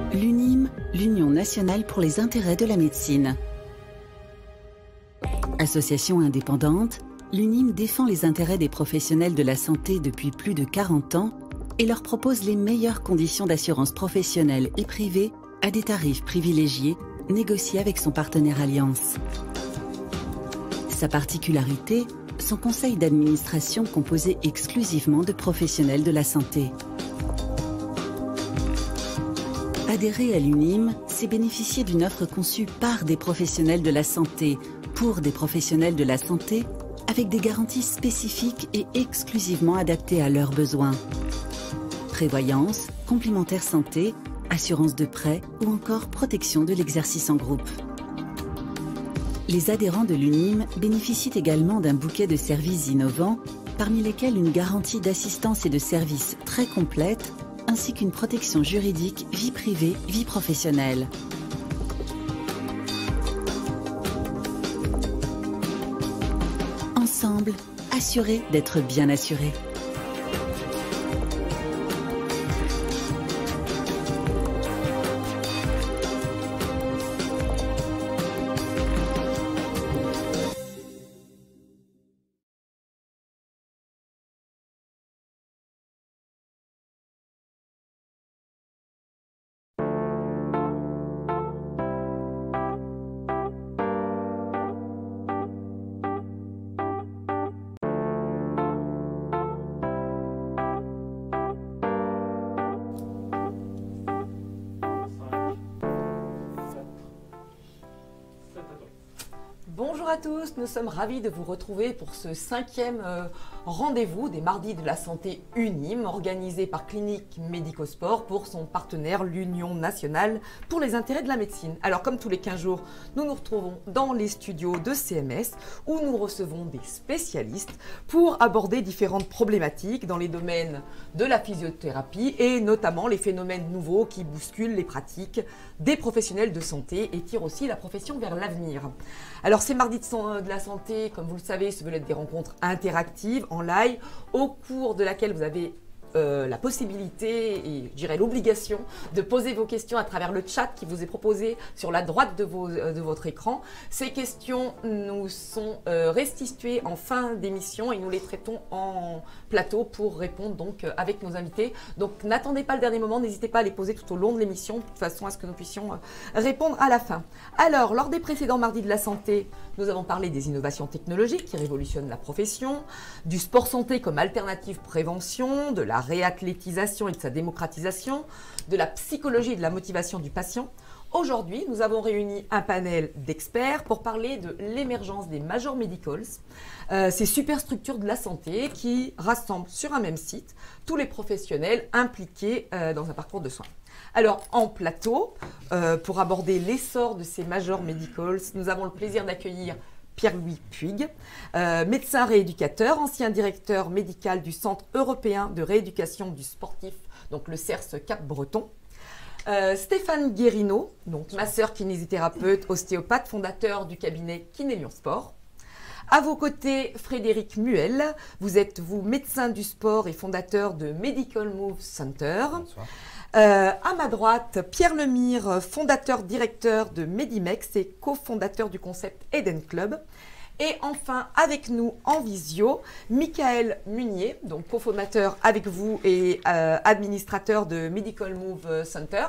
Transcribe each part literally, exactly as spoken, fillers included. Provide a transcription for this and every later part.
L'U N I M, l'Union nationale pour les intérêts de la médecine. Association indépendante, l'U N I M défend les intérêts des professionnels de la santé depuis plus de quarante ans et leur propose les meilleures conditions d'assurance professionnelle et privée à des tarifs privilégiés négociés avec son partenaire Allianz. Sa particularité, son conseil d'administration composé exclusivement de professionnels de la santé. Adhérer à l'U N I M, c'est bénéficier d'une offre conçue par des professionnels de la santé, pour des professionnels de la santé, avec des garanties spécifiques et exclusivement adaptées à leurs besoins. Prévoyance, complémentaire santé, assurance de prêt ou encore protection de l'exercice en groupe. Les adhérents de l'U N I M bénéficient également d'un bouquet de services innovants, parmi lesquels une garantie d'assistance et de services très complète, ainsi qu'une protection juridique vie privée, vie professionnelle. Ensemble, assurés d'être bien assurés. Bonjour à tous, nous sommes ravis de vous retrouver pour ce cinquième euh, rendez-vous des Mardis de la Santé U N I M, organisé par Clinique Médico-Sport pour son partenaire, l'Union nationale pour les intérêts de la médecine. Alors comme tous les quinze jours, nous nous retrouvons dans les studios de C M S où nous recevons des spécialistes pour aborder différentes problématiques dans les domaines de la physiothérapie et notamment les phénomènes nouveaux qui bousculent les pratiques des professionnels de santé et tirent aussi la profession vers l'avenir. Alors ces Mardis de la Santé, comme vous le savez, se veulent être des rencontres interactives en live au cours de laquelle vous avez Euh, la possibilité et je dirais l'obligation de poser vos questions à travers le chat qui vous est proposé sur la droite de, vos, euh, de votre écran. Ces questions nous sont euh, restituées en fin d'émission et nous les traitons en plateau pour répondre donc euh, avec nos invités. Donc n'attendez pas le dernier moment, n'hésitez pas à les poser tout au long de l'émission de toute façon à ce que nous puissions euh, répondre à la fin. Alors, lors des précédents Mardis de la Santé, nous avons parlé des innovations technologiques qui révolutionnent la profession, du sport santé comme alternative prévention, de la réathlétisation et de sa démocratisation, de la psychologie et de la motivation du patient. Aujourd'hui, nous avons réuni un panel d'experts pour parler de l'émergence des major medicals, euh, ces superstructures de la santé qui rassemblent sur un même site tous les professionnels impliqués euh, dans un parcours de soins. Alors, en plateau, euh, pour aborder l'essor de ces major medicals, nous avons le plaisir d'accueillir Pierre-Louis Puig, euh, médecin rééducateur, ancien directeur médical du Centre européen de rééducation du sportif, donc le C E R S Cap-Breton. Euh, Stéphane Guérino, donc masseur kinésithérapeute, ostéopathe, fondateur du cabinet Kinélion Sport. À vos côtés, Frédéric Muel, vous êtes vous médecin du sport et fondateur de Medical Move Center. Bonsoir. Euh, à ma droite, Pierre Lemire, fondateur directeur de Medimex et cofondateur du concept Eden Club. Et enfin, avec nous en visio, Michael Munier, donc cofondateur avec vous et euh, administrateur de Medical Move Center.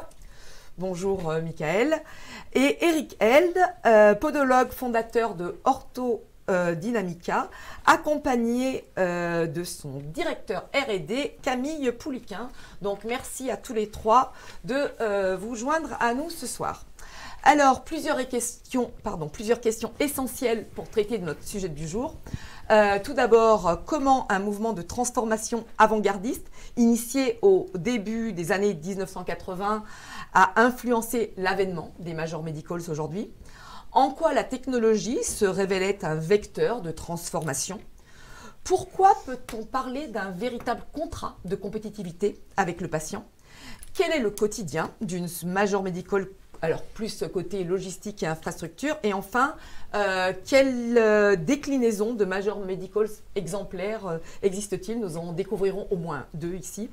Bonjour euh, Michael. Et Eric Held, euh, podologue fondateur de Ortho Euh, Dynamica, accompagné euh, de son directeur R et D, Camille Pouliquin. Donc merci à tous les trois de euh, vous joindre à nous ce soir. Alors, plusieurs questions, pardon, plusieurs questions essentielles pour traiter de notre sujet du jour. Euh, tout d'abord, comment un mouvement de transformation avant-gardiste, initié au début des années mille neuf cent quatre-vingts, a influencé l'avènement des major medicals aujourd'hui? En quoi la technologie se révélait un vecteur de transformation? Pourquoi peut-on parler d'un véritable contrat de compétitivité avec le patient? Quel est le quotidien d'une major medical alors plus côté logistique et infrastructure. Et enfin, euh, quelle euh, déclinaison de Major Medicals exemplaires euh, existe-t-il? Nous en découvrirons au moins deux ici.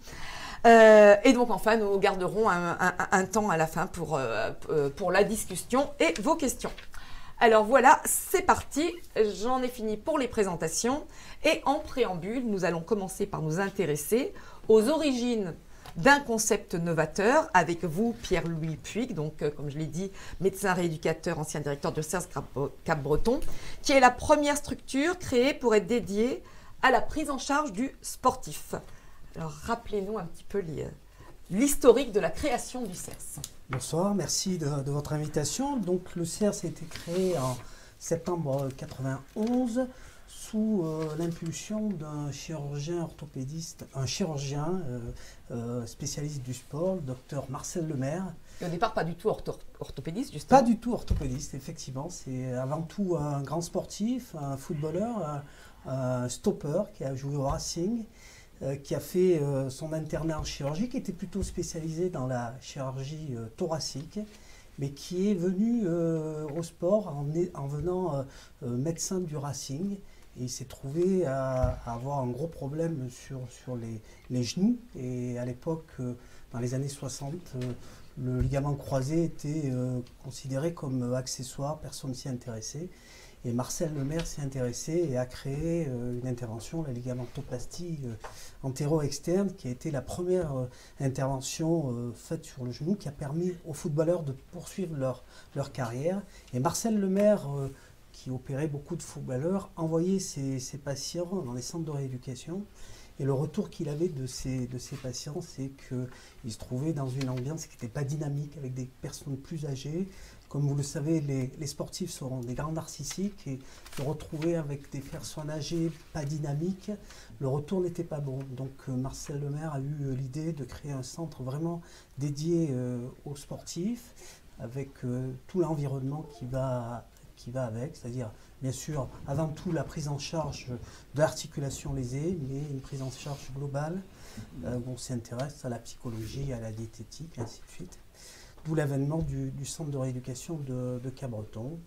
Euh, et donc enfin, nous garderons un, un, un temps à la fin pour, euh, pour la discussion et vos questions. Alors voilà, c'est parti, j'en ai fini pour les présentations. Et en préambule, nous allons commencer par nous intéresser aux origines d'un concept novateur avec vous, Pierre-Louis Puig, donc euh, comme je l'ai dit, médecin rééducateur, ancien directeur du C E R S Cap-Breton, qui est la première structure créée pour être dédiée à la prise en charge du sportif. Alors rappelez-nous un petit peu l'historique de la création du C E R S. Bonsoir, merci de, de votre invitation. Donc le C E R S a été créé en septembre quatre-vingt-onze sous euh, l'impulsion d'un chirurgien orthopédiste, un chirurgien euh, euh, spécialiste du sport, le docteur Marcel Lemaire. Et au départ, pas du tout ortho orthopédiste, justement. Pas du tout orthopédiste, effectivement. C'est avant tout un grand sportif, un footballeur, un, un stopper qui a joué au Racing, euh, qui a fait euh, son internat en chirurgie, qui était plutôt spécialisé dans la chirurgie euh, thoracique, mais qui est venu euh, au sport en, en venant euh, euh, médecin du Racing. Et il s'est trouvé à, à avoir un gros problème sur, sur les, les genoux. Et à l'époque, euh, dans les années soixante, euh, le ligament croisé était euh, considéré comme accessoire, personne ne s'y intéressait. Et Marcel Lemaire s'est intéressé et a créé euh, une intervention, la ligamentoplastie euh, antéro-externe, qui a été la première euh, intervention euh, faite sur le genou, qui a permis aux footballeurs de poursuivre leur, leur carrière. Et Marcel Lemaire, euh, qui opérait beaucoup de footballeurs, envoyait ses, ses patients dans les centres de rééducation. Et le retour qu'il avait de ces, de ces patients, c'est qu'il se trouvait dans une ambiance qui n'était pas dynamique, avec des personnes plus âgées. Comme vous le savez, les, les sportifs sont des grands narcissiques et se retrouver avec des personnes âgées pas dynamiques, le retour n'était pas bon. Donc euh, Marcel Lemaire a eu euh, l'idée de créer un centre vraiment dédié euh, aux sportifs, avec euh, tout l'environnement qui va, qui va avec, c'est-à-dire bien sûr avant tout la prise en charge de l'articulation lésée, mais une prise en charge globale euh, où on s'intéresse à la psychologie, à la diététique, et ainsi de suite. D'où l'avènement du, du centre de rééducation de, de Cap-Breton.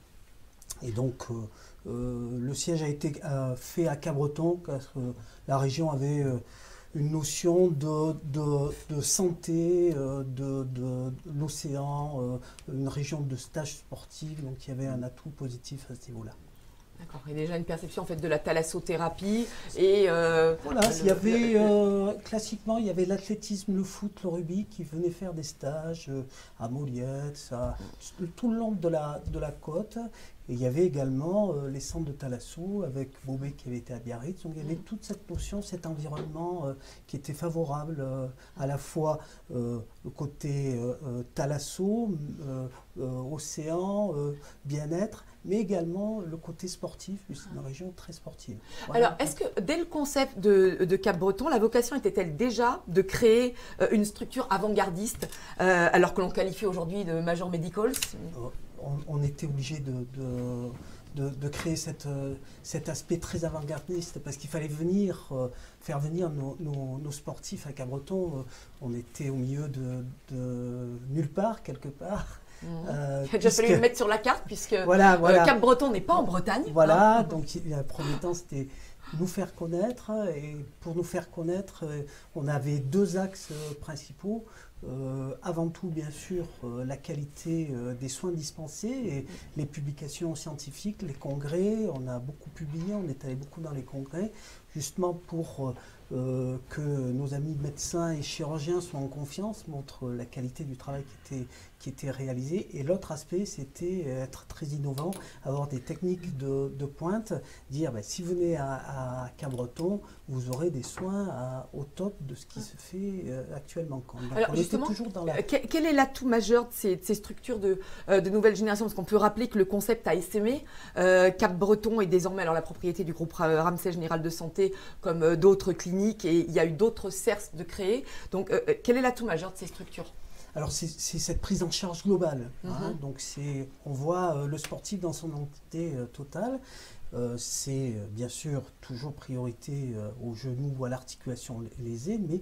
Et donc, euh, euh, le siège a été euh, fait à Cap-Breton, car euh, la région avait euh, une notion de, de, de santé, euh, de, de, de l'océan, euh, une région de stage sportif, donc il y avait un atout positif à ce niveau-là. D'accord, et déjà une perception en fait de la thalassothérapie et euh, voilà, il y avait euh, classiquement il y avait l'athlétisme, le foot, le rugby qui venaient faire des stages euh, à Moliette, à, tout le long de la de la côte. Et il y avait également euh, les centres de thalasso avec Bobé qui avait été à Biarritz. Donc il y avait toute cette notion, cet environnement euh, qui était favorable euh, à la fois euh, le côté euh, euh, thalasso, euh, euh, océan, euh, bien-être, mais également le côté sportif, puisque c'est une région très sportive. Voilà. Alors, est-ce que dès le concept de, de Cap-Breton, la vocation était-elle déjà de créer euh, une structure avant-gardiste, euh, alors que l'on qualifie aujourd'hui de Major Medicals? euh, on, on était obligé de, de, de, de créer cette, euh, cet aspect très avant-gardiste, parce qu'il fallait venir, euh, faire venir nos, nos, nos sportifs à Cap-Breton. Euh, on était au milieu de, de nulle part, quelque part. Mmh. Euh, Il a déjà fallu le mettre sur la carte puisque voilà, voilà. euh, Cap-Breton n'est pas en Bretagne. Voilà, hein. donc il y a le premier temps c'était nous faire connaître, et pour nous faire connaître, on avait deux axes principaux. Euh, avant tout, bien sûr, euh, la qualité euh, des soins dispensés et les publications scientifiques, les congrès. On a beaucoup publié, on est allé beaucoup dans les congrès, justement pour euh, que nos amis médecins et chirurgiens soient en confiance, montrent la qualité du travail qui était, qui était réalisé. Et l'autre aspect, c'était être très innovant, avoir des techniques de, de pointe, dire ben, si vous venez à, à Cap-Breton, vous aurez des soins à, au top de ce qui se fait euh, actuellement. Donc, alors, justement, toujours dans la... quel est l'atout majeur de ces, de ces structures de, euh, de nouvelle génération? Parce qu'on peut rappeler que le concept a essaimé. Euh, Cap-Breton est désormais alors, la propriété du groupe Ramsay Général de Santé, comme euh, d'autres cliniques, et il y a eu d'autres C E R S de créer. Donc, euh, quel est l'atout majeur de ces structures? Alors, c'est cette prise en charge globale. Mm-hmm. hein, donc, on voit euh, le sportif dans son entité euh, totale. Euh, c'est euh, bien sûr toujours priorité euh, au genou ou à l'articulation lésée, mais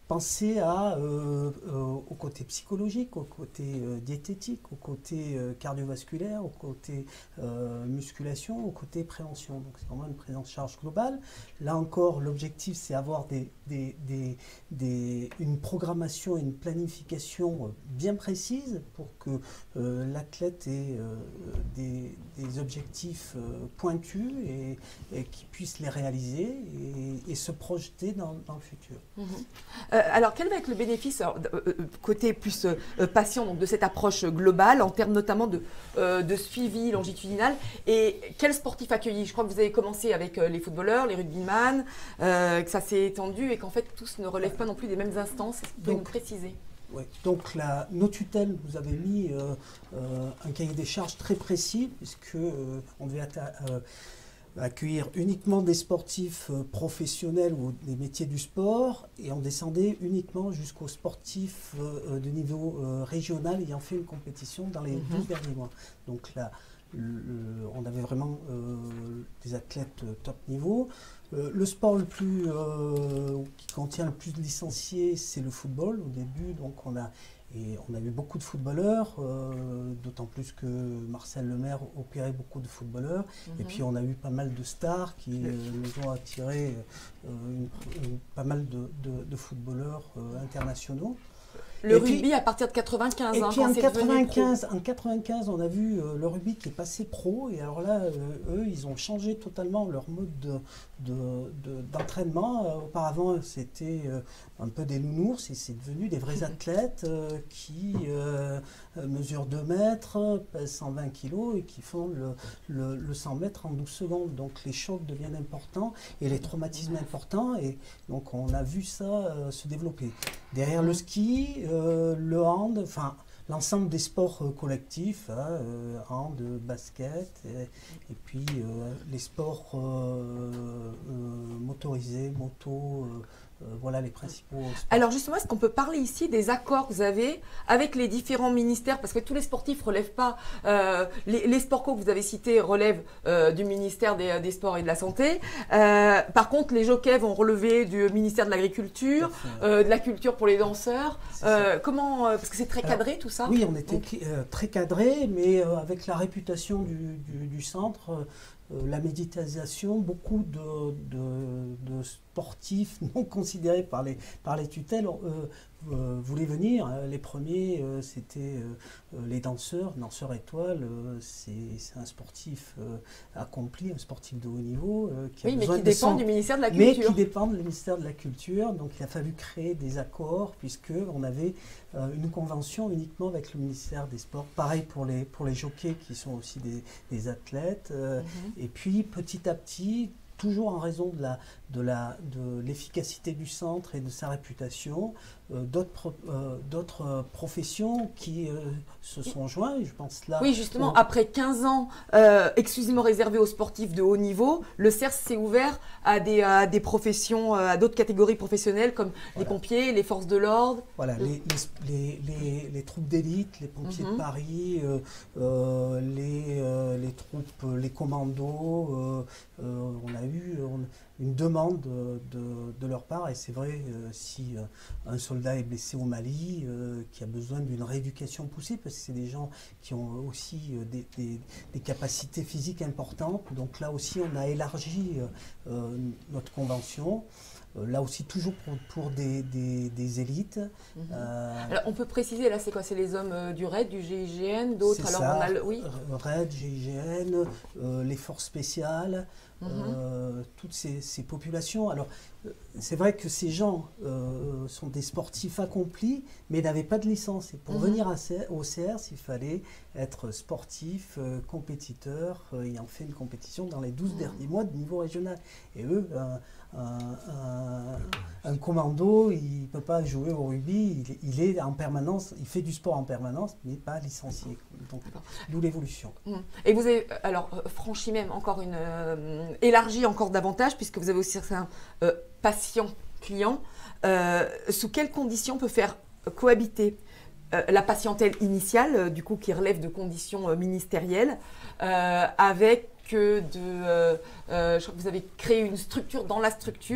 penser à, euh, euh, au côté psychologique, au côté euh, diététique, au côté euh, cardiovasculaire, au côté euh, musculation, au côté prévention. Donc c'est vraiment une prise en charge globale. Là encore, l'objectif, c'est avoir des, des, des, des, une programmation et une planification bien précise pour que euh, l'athlète ait euh, des, des objectifs euh, pointus et, et qu'il puisse les réaliser et, et se projeter dans, dans le futur. Mmh. Euh, alors, quel va être le bénéfice alors, euh, côté plus euh, patient donc, de cette approche globale en termes notamment de, euh, de suivi longitudinal et quels sportifs accueillis? Je crois que vous avez commencé avec euh, les footballeurs, les rugbyman, euh, que ça s'est étendu et qu'en fait tous ne relèvent pas non plus des mêmes instances. Est-ce que vous pouvez nous préciser? Oui. Donc la, nos tutelles nous avaient mis euh, euh, un cahier des charges très précis puisque euh, on devait euh, accueillir uniquement des sportifs euh, professionnels ou des métiers du sport et on descendait uniquement jusqu'aux sportifs euh, de niveau euh, régional ayant fait une compétition dans les mmh. douze derniers mois. Donc là, le, on avait vraiment euh, des athlètes euh, top niveau. Euh, le sport le plus euh, qui contient le plus de licenciés, c'est le football au début. Donc on a Et on a eu beaucoup de footballeurs, euh, d'autant plus que Marcel Lemaire opérait beaucoup de footballeurs. Mm-hmm. Et puis on a eu pas mal de stars qui euh, nous ont attiré euh, une, une, pas mal de, de, de footballeurs euh, internationaux. Le et rugby puis, à partir de quatre-vingt-quinze. Et hein, puis en quatre-vingt-quinze, en quatre-vingt-quinze, on a vu euh, le rugby qui est passé pro. Et alors là, euh, eux, ils ont changé totalement leur mode de, de, de, d'entraînement. Euh, auparavant, c'était euh, un peu des nounours et c'est devenu des vrais athlètes euh, qui euh, mesurent deux mètres, pèsent cent vingt kilos et qui font le, le, le cent mètres en douze secondes. Donc les chocs deviennent importants et les traumatismes importants. Et donc on a vu ça euh, se développer. Derrière le ski, euh, le hand, enfin l'ensemble des sports euh, collectifs, hein, euh, hand, basket, et, et puis euh, les sports euh, euh, motorisés, moto, euh, euh, voilà les principaux sports. Alors justement, est-ce qu'on peut parler ici des accords que vous avez avec les différents ministères? Parce que tous les sportifs ne relèvent pas, euh, les, les sports co que vous avez cités relèvent euh, du ministère des, des Sports et de la Santé. Euh, par contre, les jockeys vont relever du ministère de l'Agriculture, euh, de la Culture pour les danseurs. Euh, comment, parce que c'est très cadré Alors, tout ça. Oui, on était Donc, euh, très cadré, mais euh, avec la réputation du, du, du centre, euh, la médiatisation, beaucoup de, de, de sportifs non considérés par les, par les tutelles euh, euh, voulaient venir. Les premiers, euh, c'était euh, les danseurs, danseurs étoiles. Euh, c'est un sportif euh, accompli, un sportif de haut niveau. Euh, qui oui, a mais besoin qui de dépend son... du ministère de la Culture. Mais qui dépend du ministère de la Culture. Donc il a fallu créer des accords, puisqu'on avait euh, une convention uniquement avec le ministère des Sports. Pareil pour les, pour les jockeys, qui sont aussi des, des athlètes. Euh, mm-hmm. Et puis petit à petit, toujours en raison de la de la de l'efficacité du centre et de sa réputation, euh, d'autres euh, d'autres euh, professions qui euh, se sont joints. Je pense là. Oui, justement, on... après quinze ans euh, exclusivement réservés aux sportifs de haut niveau, le C E R S s'est ouvert à des à des professions, à d'autres catégories professionnelles comme voilà. les pompiers, les forces de l'ordre. Voilà, les les, les, les, les troupes d'élite, les pompiers mm-hmm. de Paris, euh, euh, les euh, les troupes, les commandos. Euh, euh, on a eu on, une demande de, de, de leur part, et c'est vrai, euh, si euh, un soldat est blessé au Mali, euh, qui a besoin d'une rééducation poussée, parce que c'est des gens qui ont aussi euh, des, des, des capacités physiques importantes, donc là aussi on a élargi euh, notre convention. Là aussi, toujours pour, pour des, des, des élites. Mmh. Euh, alors, on peut préciser, là, c'est quoi? C'est les hommes euh, du R A I D, du G I G N, d'autres? Alors, ça, on a le, oui. R A I D, G I G N, euh, les forces spéciales, mmh. euh, toutes ces, ces populations. Alors, c'est vrai que ces gens euh, sont des sportifs accomplis, mais n'avaient pas de licence. Et pour mmh. venir à, au C E R S, il fallait être sportif, euh, compétiteur, euh, ayant fait une compétition dans les douze mmh. derniers mois de niveau régional. Et eux, euh, un, un, un commando, il ne peut pas jouer au rugby, il, il est en permanence, il fait du sport en permanence, mais pas licencié. Donc, d'où l'évolution. Mmh. Et vous avez, alors, franchi même encore une, euh, élargi encore davantage, puisque vous avez aussi un euh, patient-client. Euh, sous quelles conditions peut faire cohabiter euh, la patientèle initiale, euh, du coup, qui relève de conditions euh, ministérielles, euh, avec que de, euh, euh, je crois que vous avez créé une structure dans la structure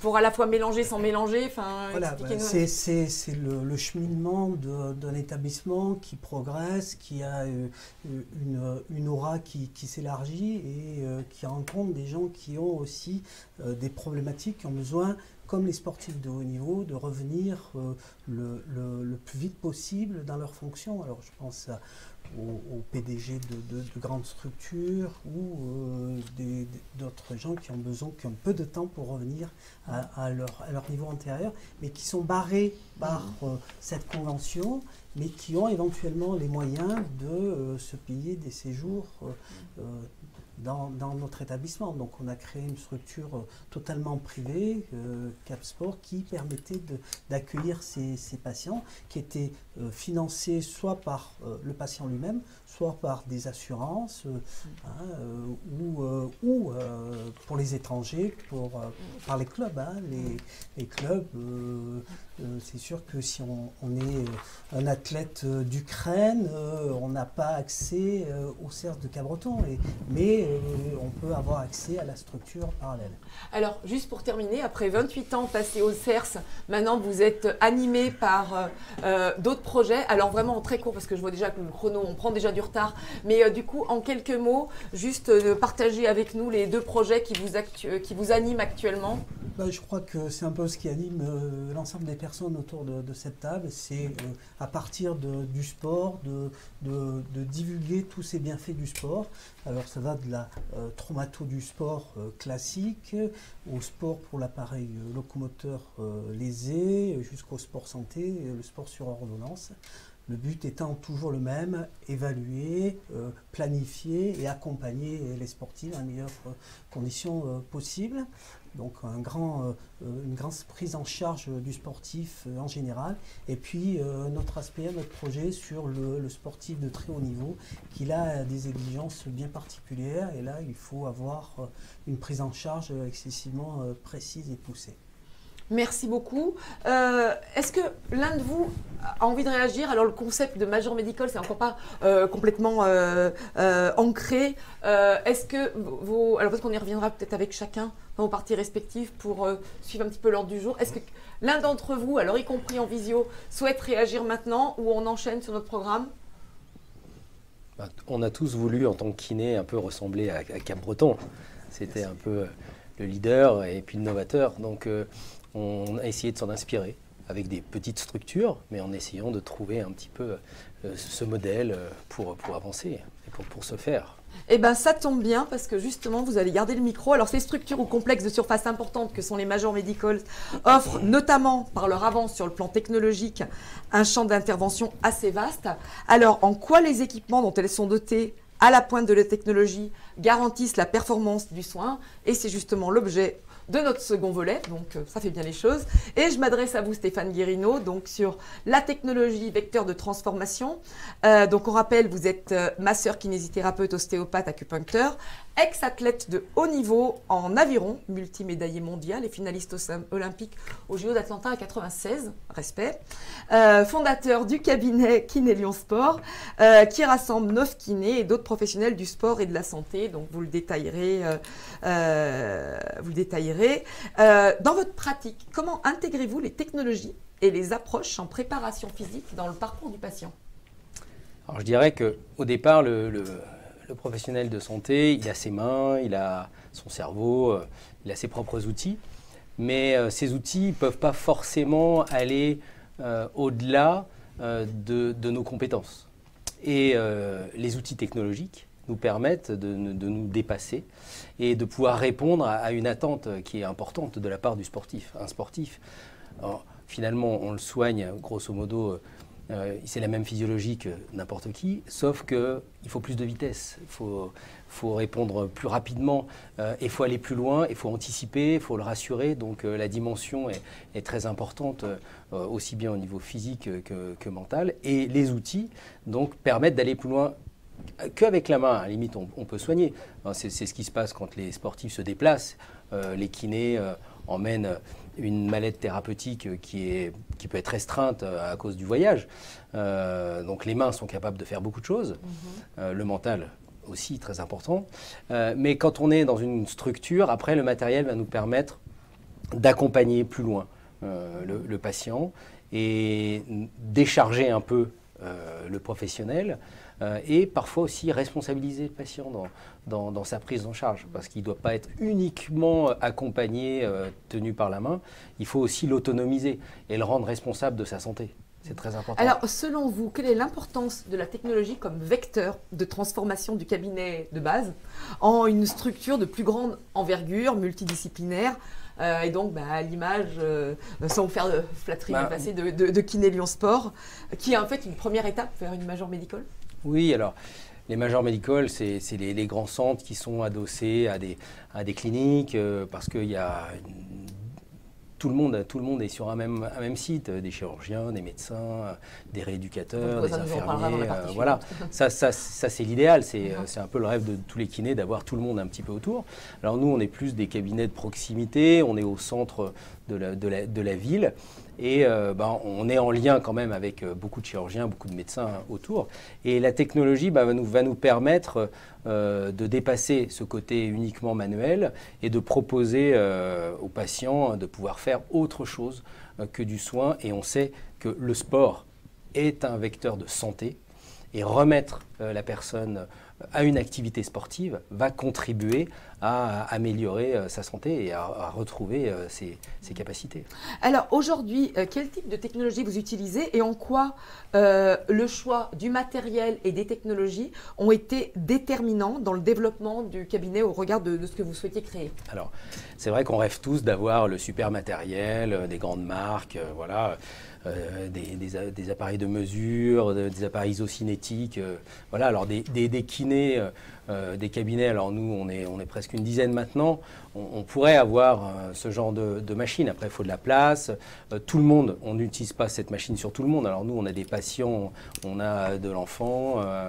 pour à la fois mélanger sans mélanger. Enfin, voilà, bah, c'est le, le cheminement d'un établissement qui progresse, qui a euh, une, une aura qui, qui s'élargit et euh, qui rencontre des gens qui ont aussi euh, des problématiques, qui ont besoin, comme les sportifs de haut niveau, de revenir euh, le, le, le plus vite possible dans leurs fonctions. Alors je pense à, au, au P D G de, de, de grandes structures ou euh, d'autres gens qui ont besoin, qui ont peu de temps pour revenir à, à, leur, à leur niveau antérieur, mais qui sont barrés par euh, cette convention, mais qui ont éventuellement les moyens de euh, se payer des séjours euh, euh, Dans, dans notre établissement. Donc on a créé une structure euh, totalement privée, euh, CapSport, qui permettait d'accueillir ces, ces patients, qui étaient euh, financés soit par euh, le patient lui-même, soit par des assurances, euh, hein, euh, ou, euh, ou euh, pour les étrangers, pour, euh, par les clubs. Hein, les, les clubs, euh, euh, c'est sûr que si on, on est un athlète euh, d'Ukraine, euh, on n'a pas accès euh, au C E R S de Cabreton, et, mais on peut avoir accès à la structure parallèle. Alors, juste pour terminer, après vingt-huit ans passés au C E R S, maintenant vous êtes animé par euh, euh, d'autres projets. Alors vraiment en très court, parce que je vois déjà que le chrono, on prend déjà du retard. Mais euh, du coup, en quelques mots, juste euh, partager avec nous les deux projets qui vous, actu qui vous animent actuellement. Ben, je crois que c'est un peu ce qui anime euh, l'ensemble des personnes autour de, de cette table. C'est euh, à partir de, du sport, de, de, de divulguer tous ces bienfaits du sport. Alors ça va de la euh, traumato du sport euh, classique, au sport pour l'appareil euh, locomoteur euh, lésé, jusqu'au sport santé, euh, le sport sur ordonnance. Le but étant toujours le même, évaluer, euh, planifier et accompagner les sportifs dans les meilleures euh, conditions euh, possibles. Donc un grand, euh, une grande prise en charge du sportif euh, en général. Et puis euh, notre aspect, notre projet sur le, le sportif de très haut niveau, qui a des exigences bien particulières. Et là, il faut avoir euh, une prise en charge excessivement euh, précise et poussée. Merci beaucoup. Euh, Est-ce que l'un de vous a envie de réagir? Alors le concept de Major Medical, c'est encore pas euh, complètement euh, euh, ancré. Euh, Est-ce que vos... Alors parce qu'on y reviendra peut-être avec chacun dans vos parties respectives pour euh, suivre un petit peu l'ordre du jour. Est-ce que l'un d'entre vous, alors y compris en visio, souhaite réagir maintenant ou on enchaîne sur notre programme? On a tous voulu, en tant que kiné, un peu ressembler à, à Cap-Breton. C'était un peu le leader et puis le novateur. Donc, euh, on a essayé de s'en inspirer avec des petites structures, mais en essayant de trouver un petit peu euh, ce modèle pour, pour avancer et pour, pour se faire. Eh bien, ça tombe bien parce que justement, vous allez garder le micro. Alors, ces structures ou complexes de surface importantes que sont les Major Medical offrent, notamment par leur avance sur le plan technologique, un champ d'intervention assez vaste. Alors, en quoi les équipements dont elles sont dotées à la pointe de la technologie garantissent la performance du soin? Et c'est justement l'objet de notre second volet, donc ça fait bien les choses. Et je m'adresse à vous, Stéphane Guérino, donc sur la technologie vecteur de transformation. Euh, donc on rappelle, vous êtes euh, masseur, kinésithérapeute, ostéopathe, acupuncteur, ex-athlète de haut niveau en aviron, multimédaillé mondial et finaliste olympique au J O d'Atlanta à quatre-vingt-seize, respect. Euh, fondateur du cabinet Kiné Lyon Sport, euh, qui rassemble neuf kinés et d'autres professionnels du sport et de la santé. Donc vous le détaillerez. Euh, euh, vous le détaillerez. Euh, dans votre pratique, comment intégrez-vous les technologies et les approches en préparation physique dans le parcours du patient? Alors je dirais qu'au départ, le, le, le professionnel de santé, il a ses mains, il a son cerveau, il a ses propres outils, mais euh, ces outils ne peuvent pas forcément aller euh, au-delà euh, de, de nos compétences. Et euh, les outils technologiques nous permettent de, de nous dépasser et de pouvoir répondre à, à une attente qui est importante de la part du sportif. Un sportif, alors, finalement, on le soigne, grosso modo, euh, c'est la même physiologie que n'importe qui, sauf qu'il faut plus de vitesse, il faut, faut répondre plus rapidement, euh, il faut aller plus loin, il faut anticiper, il faut le rassurer. Donc euh, la dimension est, est très importante, euh, aussi bien au niveau physique que, que mental. Et les outils donc, permettent d'aller plus loin qu'avec la main. À la limite, on, on peut soigner. C'est ce qui se passe quand les sportifs se déplacent. Euh, les kinés euh, emmènent une mallette thérapeutique qui, est, qui peut être restreinte à cause du voyage. Euh, donc les mains sont capables de faire beaucoup de choses. Mm-hmm. euh, le mental aussi, très important. Euh, mais quand on est dans une structure, après, le matériel va nous permettre d'accompagner plus loin euh, le, le patient et décharger un peu euh, le professionnel euh, et parfois aussi responsabiliser le patient dans, dans, dans sa prise en charge parce qu'il ne doit pas être uniquement accompagné, euh, tenu par la main, il faut aussi l'autonomiser et le rendre responsable de sa santé. C'est très important. Alors, selon vous, quelle est l'importance de la technologie comme vecteur de transformation du cabinet de base en une structure de plus grande envergure, multidisciplinaire euh, et donc, bah, à l'image, euh, sans vous faire de flatterie bah, passée, de, de, de Kiné Lyon Sport, qui est en fait une première étape vers une major medical? Oui, alors, les major medical, c'est les, les grands centres qui sont adossés à des, à des cliniques euh, parce qu'il y a une Tout le, monde, tout le monde est sur un même, un même site, des chirurgiens, des médecins, des rééducateurs, Donc, des infirmiers. Euh, voilà, ça, ça, ça c'est l'idéal, c'est mm-hmm. un peu le rêve de tous les kinés d'avoir tout le monde un petit peu autour. Alors nous, on est plus des cabinets de proximité, on est au centre de la, de la, de la ville et euh, ben, on est en lien quand même avec beaucoup de chirurgiens, beaucoup de médecins autour. Et la technologie ben, va, nous, va nous permettre euh, de dépasser ce côté uniquement manuel et de proposer euh, aux patients de pouvoir faire autre chose euh, que du soin. Et on sait que le sport est un vecteur de santé et remettre euh, la personne à une activité sportive va contribuer à, à améliorer euh, sa santé et à, à retrouver euh, ses, ses capacités. Alors aujourd'hui, euh, quel type de technologie vous utilisez et en quoi euh, le choix du matériel et des technologies ont été déterminants dans le développement du cabinet au regard de, de ce que vous souhaitiez créer? Alors, c'est vrai qu'on rêve tous d'avoir le super matériel, euh, des grandes marques, euh, voilà. Euh, des, des, des appareils de mesure, de, des appareils isocinétiques, euh, voilà, alors des, des, des kinés, euh, des cabinets, alors nous on est, on est presque une dizaine maintenant, on, on pourrait avoir euh, ce genre de, de machine, après il faut de la place, euh, tout le monde, on n'utilise pas cette machine sur tout le monde, alors nous on a des patients, on a de l'enfant, euh,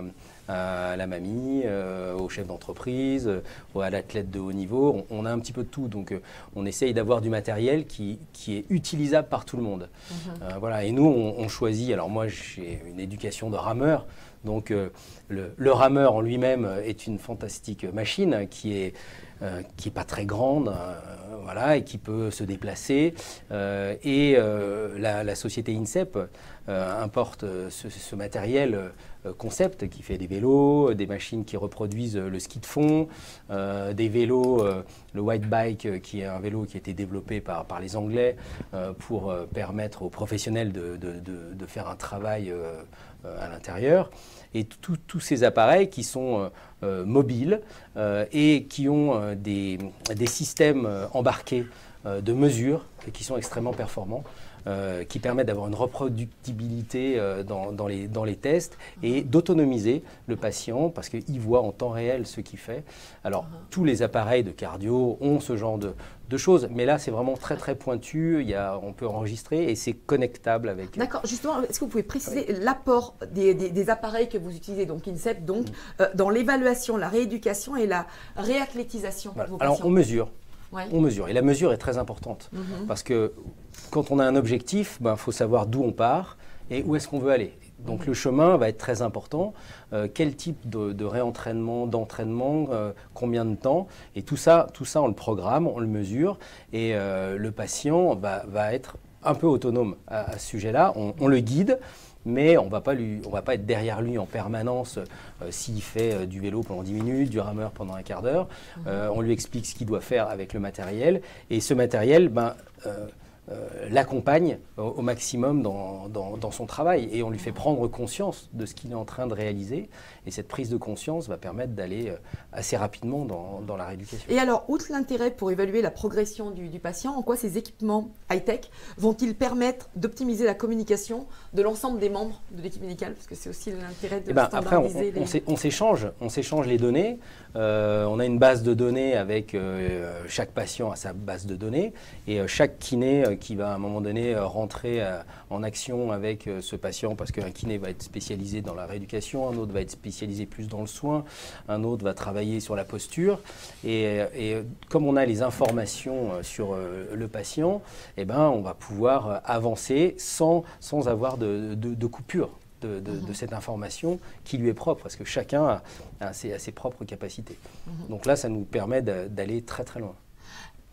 à la mamie, euh, au chef d'entreprise, euh, à l'athlète de haut niveau. On, on a un petit peu de tout. Donc, euh, on essaye d'avoir du matériel qui, qui est utilisable par tout le monde. Mm-hmm. euh, voilà. Et nous, on, on choisit. Alors, moi, j'ai une éducation de rameur. Donc, euh, le, le rameur en lui-même est une fantastique machine qui est, euh, qui est pas très grande, euh, voilà, et qui peut se déplacer. Euh, et euh, la, la société INSEP euh, importe ce, ce matériel euh, concept qui fait des vélos, des machines qui reproduisent le ski de fond, euh, des vélos, euh, le white bike euh, qui est un vélo qui a été développé par, par les Anglais euh, pour euh, permettre aux professionnels de, de, de, de faire un travail euh, à l'intérieur. Et tous ces appareils qui sont euh, mobiles euh, et qui ont euh, des, des systèmes embarqués euh, de mesure et qui sont extrêmement performants. Euh, qui permettent d'avoir une reproductibilité euh, dans, dans, les, dans les tests et d'autonomiser le patient parce qu'il voit en temps réel ce qu'il fait. Alors, uh-huh. tous les appareils de cardio ont ce genre de, de choses, mais là, c'est vraiment très, très pointu. Il y a, on peut enregistrer et c'est connectable avec... D'accord. Justement, est-ce que vous pouvez préciser oui. l'apport des, des, des appareils que vous utilisez, donc INSEP, donc, mmh. euh, dans l'évaluation, la rééducation et la réathlétisation voilà. de vos Alors, patients? on mesure. Ouais. On mesure. Et la mesure est très importante. Mm-hmm. Parce que quand on a un objectif, il ben, faut savoir d'où on part et où est-ce qu'on veut aller. Donc mm-hmm. le chemin va être très important. Euh, quel type de, de réentraînement, d'entraînement, euh, combien de temps. Et tout ça, tout ça, on le programme, on le mesure. Et euh, le patient va, va être un peu autonome à, à ce sujet-là. On, on le guide. Mais on ne va pas être derrière lui en permanence euh, s'il fait euh, du vélo pendant dix minutes, du rameur pendant un quart d'heure. Euh, on lui explique ce qu'il doit faire avec le matériel. Et ce matériel ben, euh, euh, l'accompagne au, au maximum dans, dans, dans son travail. Et on lui fait prendre conscience de ce qu'il est en train de réaliser. Et cette prise de conscience va permettre d'aller euh, assez rapidement dans, dans la rééducation. Et alors, outre l'intérêt pour évaluer la progression du, du patient, en quoi ces équipements high-tech vont-ils permettre d'optimiser la communication de l'ensemble des membres de l'équipe médicale? Parce que c'est aussi l'intérêt de eh ben, standardiser. Après, on, on, on s'échange on s'échange les données. Euh, on a une base de données avec euh, chaque patient à sa base de données. Et euh, chaque kiné euh, qui va à un moment donné euh, rentrer euh, en action avec euh, ce patient, parce qu'un kiné va être spécialisé dans la rééducation, un autre va être spécialisé spécialisé plus dans le soin, un autre va travailler sur la posture. Et, et comme on a les informations sur le patient, eh ben, on va pouvoir avancer sans, sans avoir de, de, de coupure de, de, mmh. de cette information qui lui est propre, parce que chacun a, a, ses, a ses propres capacités. Mmh. Donc là, ça nous permet d'aller très très loin.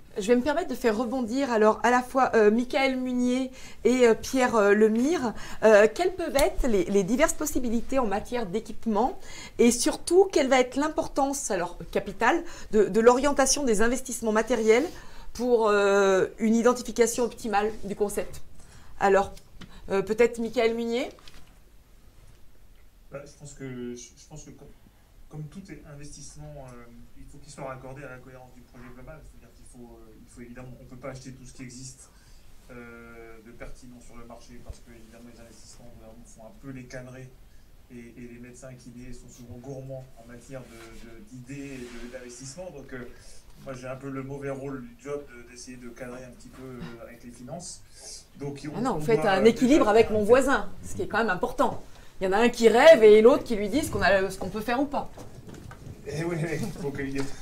Je vais me permettre de faire rebondir alors à la fois euh, Michael Munier et euh, Pierre euh, Lemire. Euh, quelles peuvent être les, les diverses possibilités en matière d'équipement et surtout quelle va être l'importance alors capitale de, de l'orientation des investissements matériels pour euh, une identification optimale du concept? Alors euh, peut-être Michael Munier. Bah, je pense que, je pense que comme, comme tout investissement, euh, il faut qu'il soit raccordé à la cohérence du projet global. C'est-à-dire qu'il faut, euh, il faut évidemment, on ne peut pas acheter tout ce qui existe euh, de pertinent sur le marché parce que évidemment les investissements font un peu les cadrer et, et les médecins kinés sont souvent gourmands en matière d'idées de, de, et d'investissement. Donc euh, moi j'ai un peu le mauvais rôle du job d'essayer de, de cadrer un petit peu euh, avec les finances. Donc, on, ah non, on vous faites un équilibre déjà, avec mon voisin, ce qui est quand même important. Il y en a un qui rêve et l'autre qui lui dit ce qu'on a, ce qu'on peut faire ou pas. Eh oui, il faut qu'il y ait...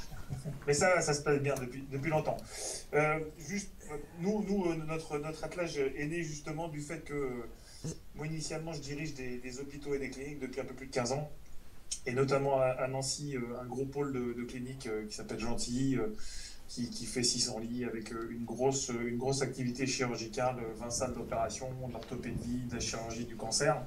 Mais ça, ça se passe bien depuis, depuis longtemps. Euh, juste, nous, nous notre, notre attelage est né justement du fait que moi, initialement, je dirige des, des hôpitaux et des cliniques depuis un peu plus de quinze ans. Et notamment à, à Nancy, un gros pôle de, de cliniques qui s'appelle Gentilly, qui, qui fait six cents lits avec une grosse, une grosse activité chirurgicale, vingt salles d'opération, d'orthopédie, de la chirurgie du cancer.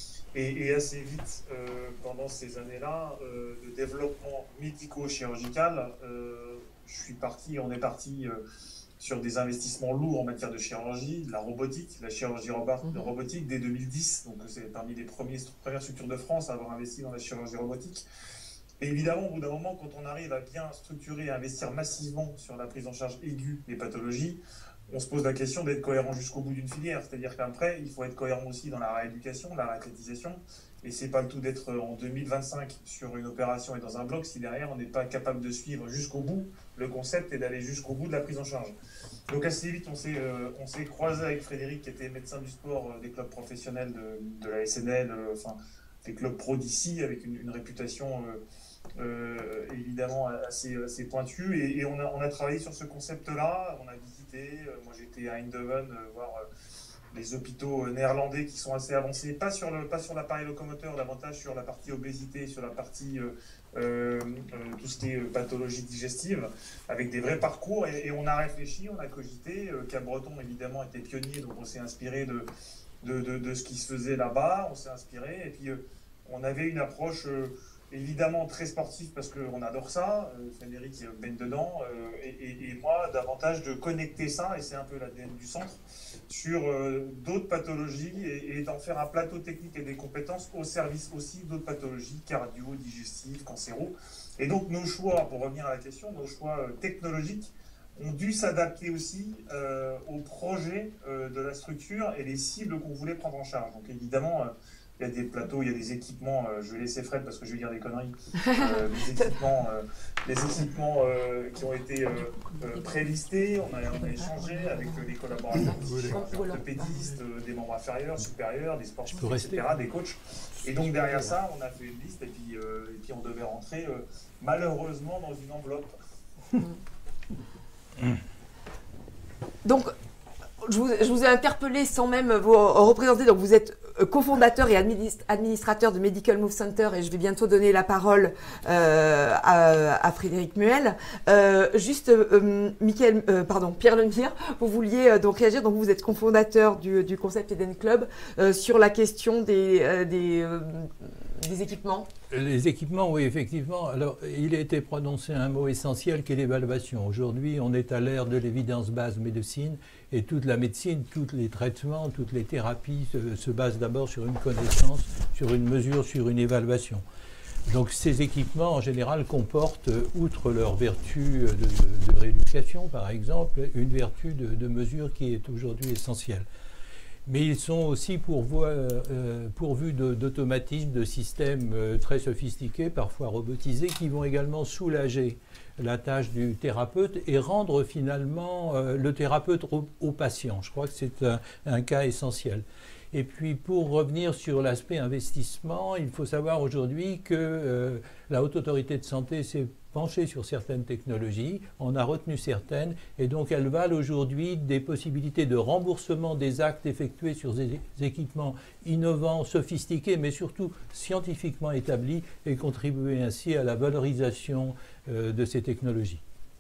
Et, et assez vite, euh, pendant ces années-là, euh, de développement médico-chirurgical, euh, je suis parti, on est parti euh, sur des investissements lourds en matière de chirurgie, de la robotique, la chirurgie de robotique dès deux mille dix. Donc c'est parmi les premiers, premières structures de France à avoir investi dans la chirurgie robotique. Et évidemment, au bout d'un moment, quand on arrive à bien structurer et investir massivement sur la prise en charge aiguë des pathologies, on se pose la question d'être cohérent jusqu'au bout d'une filière. C'est-à-dire qu'après, il faut être cohérent aussi dans la rééducation, la réathlétisation. Et c'est pas le tout d'être en deux mille vingt-cinq sur une opération et dans un bloc si derrière on n'est pas capable de suivre jusqu'au bout le concept et d'aller jusqu'au bout de la prise en charge. Donc assez vite, on s'est euh, on s'est croisé avec Frédéric qui était médecin du sport euh, des clubs professionnels de, de la S N L, euh, enfin des clubs pro d'ici avec une, une réputation euh, Euh, évidemment assez, assez pointu et, et on, a, on a travaillé sur ce concept-là, on a visité, euh, moi j'étais à Eindhoven euh, voir euh, les hôpitaux néerlandais qui sont assez avancés, pas sur le, pas sur l'appareil locomoteur, davantage sur la partie obésité, sur la partie euh, euh, tout ce qui est pathologie digestive, avec des vrais parcours et, et on a réfléchi, on a cogité, euh, Cap-Breton évidemment était pionnier, donc on s'est inspiré de, de, de, de ce qui se faisait là-bas, on s'est inspiré et puis euh, on avait une approche euh, évidemment très sportif parce qu'on adore ça, euh, Frédéric baigne dedans, euh, et, et, et moi davantage de connecter ça, et c'est un peu l'A D N du centre, sur euh, d'autres pathologies et, et d'en faire un plateau technique et des compétences au service aussi d'autres pathologies cardio, digestives, cancéro. Et donc nos choix, pour revenir à la question, nos choix euh, technologiques ont dû s'adapter aussi euh, au projet euh, de la structure et les cibles qu'on voulait prendre en charge. Donc évidemment, euh, il y a des plateaux, il y a des équipements, euh, je vais laisser Fred parce que je vais dire des conneries, euh, des équipements, euh, des équipements euh, qui ont été euh, euh, prélistés, on a, on a échangé avec euh, les collaborateurs, des orthopédistes, euh, des membres inférieurs, supérieurs, des sportifs, et cetera, des coachs. Et donc derrière ça, on a fait une liste et puis, euh, et puis on devait rentrer euh, malheureusement dans une enveloppe. Donc, je vous, je vous ai interpellé sans même vous représenter. Donc, vous êtes cofondateur et administrateur de Medical Move Center et je vais bientôt donner la parole euh, à, à Frédéric Muel. Euh, juste, euh, Michael, euh, pardon, Pierre Lemire, vous vouliez euh, donc réagir. Donc, vous êtes cofondateur du, du concept Eden Club euh, sur la question des, euh, des, euh, des équipements. Les équipements, oui, effectivement. Alors, il a été prononcé un mot essentiel qui est l'évaluation. Aujourd'hui, on est à l'ère de l'évidence-base médecine et toute la médecine, tous les traitements, toutes les thérapies se, se basent d'abord sur une connaissance, sur une mesure, sur une évaluation. Donc, ces équipements, en général, comportent, outre leur vertu de, de, de rééducation, par exemple, une vertu de, de mesure qui est aujourd'hui essentielle. Mais ils sont aussi pourvus, euh, pourvus d'automatismes, de, de systèmes euh, très sophistiqués, parfois robotisés, qui vont également soulager la tâche du thérapeute et rendre finalement euh, le thérapeute au, au patient. Je crois que c'est un, un cas essentiel. Et puis pour revenir sur l'aspect investissement, il faut savoir aujourd'hui que euh, la Haute Autorité de Santé s'est penchée sur certaines technologies, on a retenu certaines, et donc elles valent aujourd'hui des possibilités de remboursement des actes effectués sur des équipements innovants, sophistiqués, mais surtout scientifiquement établis, et contribuer ainsi à la valorisation euh, de ces technologies.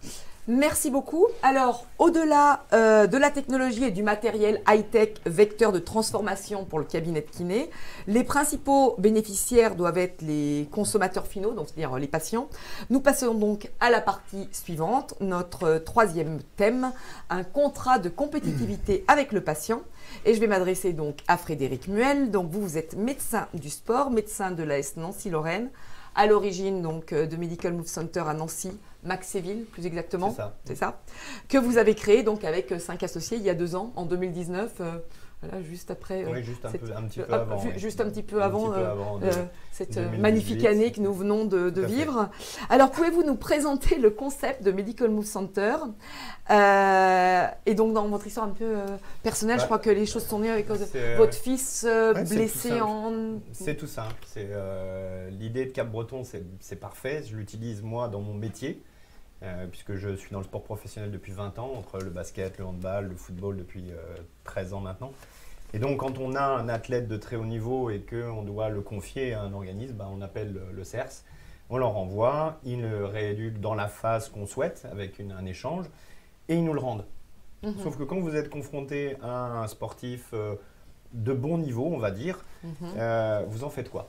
Merci beaucoup. Alors, au-delà euh, de la technologie et du matériel high-tech vecteur de transformation pour le cabinet de kiné, les principaux bénéficiaires doivent être les consommateurs finaux, donc c'est-à-dire les patients. Nous passons donc à la partie suivante, notre troisième thème, un contrat de compétitivité avec le patient. Et je vais m'adresser donc à Frédéric Muel. Donc vous, vous êtes médecin du sport, médecin de l'A S Nancy-Lorraine, à l'origine donc de Medical Move Center à Nancy, Maxéville plus exactement, c'est ça. c'est ça, que vous avez créé donc avec cinq associés il y a deux ans, en deux mille dix-neuf, euh, voilà, juste après. Oui, juste un, cette, peu, un petit peu euh, avant. ju Oui. Juste un petit peu un avant, petit peu euh, avant de, euh, cette deux mille dix-huit. magnifique année que nous venons de, de vivre. Alors, pouvez-vous nous présenter le concept de Medical Move Center euh, et donc dans votre histoire un peu euh, personnelle, bah, je crois que les choses sont nées avec euh, votre fils euh, ouais, blessé en... C'est tout simple. C'est euh, l'idée de Cap-Breton, c'est parfait. Je l'utilise moi dans mon métier. Euh, puisque je suis dans le sport professionnel depuis vingt ans, entre le basket, le handball, le football depuis euh, treize ans maintenant. Et donc quand on a un athlète de très haut niveau et qu'on doit le confier à un organisme, bah, on appelle le, le C E R S, on leur envoie, ils le rééduquent dans la phase qu'on souhaite avec une, un échange et ils nous le rendent. Mmh. Sauf que quand vous êtes confronté à un sportif euh, de bon niveau, on va dire, mmh. euh, vous en faites quoi?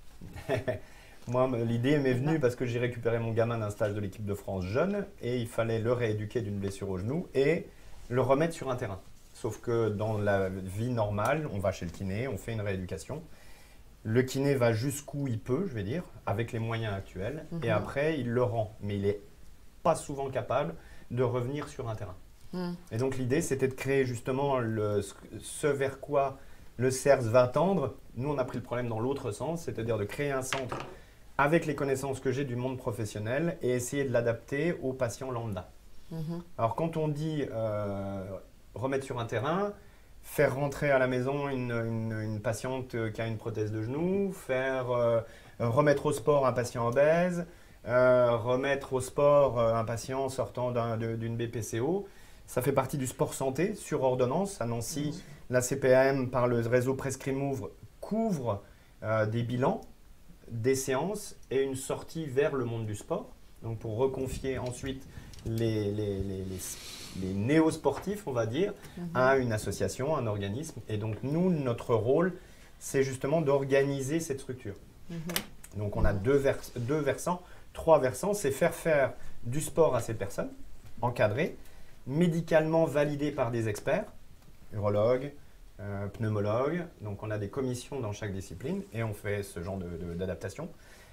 Moi, l'idée m'est venue parce que j'ai récupéré mon gamin d'un stage de l'équipe de France jeune et il fallait le rééduquer d'une blessure au genou et le remettre sur un terrain. Sauf que dans la vie normale, on va chez le kiné, on fait une rééducation. Le kiné va jusqu'où il peut, je vais dire, avec les moyens actuels. Mmh. Et après, il le rend. Mais il n'est pas souvent capable de revenir sur un terrain. Mmh. Et donc, l'idée, c'était de créer justement le, ce vers quoi le C E R S va tendre. Nous, on a pris le problème dans l'autre sens, c'est-à-dire de créer un centre avec les connaissances que j'ai du monde professionnel et essayer de l'adapter aux patients lambda. Mmh. Alors, quand on dit euh, remettre sur un terrain, faire rentrer à la maison une, une, une patiente qui a une prothèse de genou, faire euh, remettre au sport un patient obèse, euh, remettre au sport euh, un patient sortant d'une B P C O, ça fait partie du sport santé sur ordonnance. À Nancy, mmh. la C P A M, par le réseau Prescrimove, couvre euh, des bilans, des séances et une sortie vers le monde du sport. Donc pour reconfier ensuite les, les, les, les, les néo-sportifs, on va dire, mmh. à une association, un organisme. Et donc nous, notre rôle, c'est justement d'organiser cette structure. Mmh. Donc on a deux, vers, deux versants, trois versants, c'est faire faire du sport à ces personnes, encadrées, médicalement validées par des experts, urologues, Euh, pneumologue, donc on a des commissions dans chaque discipline et on fait ce genre d'adaptation.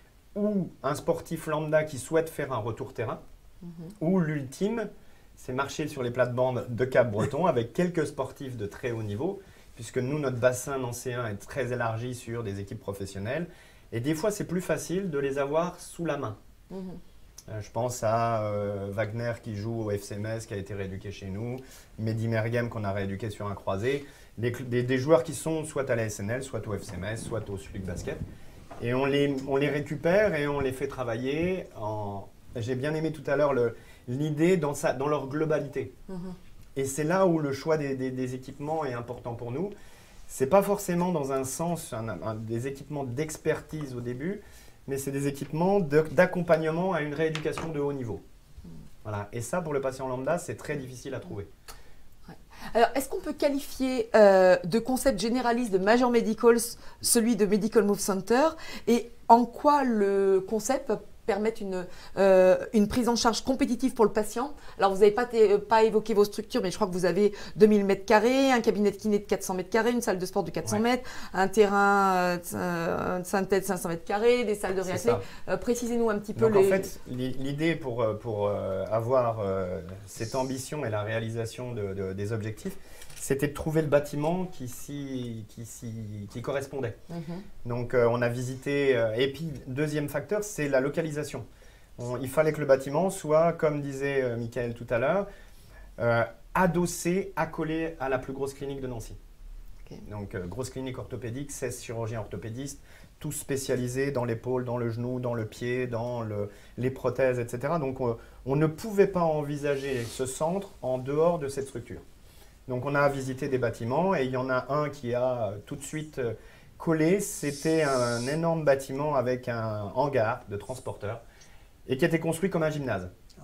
Ou un sportif lambda qui souhaite faire un retour terrain, mm-hmm. ou l'ultime, c'est marcher sur les plates-bandes de Cap-Breton avec quelques sportifs de très haut niveau, puisque nous, notre bassin nancéen est très élargi sur des équipes professionnelles et des fois c'est plus facile de les avoir sous la main. Mm-hmm. Je pense à euh, Wagner qui joue au F C Metz, qui a été rééduqué chez nous, Mehdi Merghem qu'on a rééduqué sur un croisé, des, des, des joueurs qui sont soit à la S N L, soit au F C Metz, soit au Subic Basket. Et on les, on les récupère et on les fait travailler. En... J'ai bien aimé tout à l'heure l'idée dans, dans leur globalité. Mm-hmm. Et c'est là où le choix des, des, des équipements est important pour nous. Ce n'est pas forcément dans un sens un, un, des équipements d'expertise au début, mais c'est des équipements d'accompagnement à une rééducation de haut niveau. Voilà. Et ça, pour le patient lambda, c'est très difficile à trouver. Ouais. Alors, est-ce qu'on peut qualifier euh, de concept généraliste de Major Medicals celui de Medical Move Center? Et en quoi le concept permettre une, euh, une prise en charge compétitive pour le patient? Alors, vous n'avez pas, pas évoqué vos structures, mais je crois que vous avez deux mille mètres carrés, un cabinet de kiné de quatre cents mètres carrés, une salle de sport de quatre cents mètres, ouais. un terrain euh, de synthèse cinq cents mètres carrés, des salles de réathlé. Euh, Précisez-nous un petit peu. Donc, les... en fait, l'idée pour, pour euh, avoir euh, cette ambition et la réalisation de, de, des objectifs, c'était de trouver le bâtiment qui, qui, qui, qui correspondait. Mm-hmm. Donc, euh, on a visité. Euh, et puis, deuxième facteur, c'est la localisation. On, il fallait que le bâtiment soit, comme disait euh, Michael tout à l'heure, euh, adossé, accolé à la plus grosse clinique de Nancy. Okay. Donc, euh, grosse clinique orthopédique, seize chirurgiens orthopédistes, tous spécialisés dans l'épaule, dans le genou, dans le pied, dans le, les prothèses, et cetera. Donc, on, on ne pouvait pas envisager ce centre en dehors de cette structure. Donc, on a visité des bâtiments et il y en a un qui a tout de suite collé. C'était un énorme bâtiment avec un hangar de transporteurs et qui était construit comme un gymnase.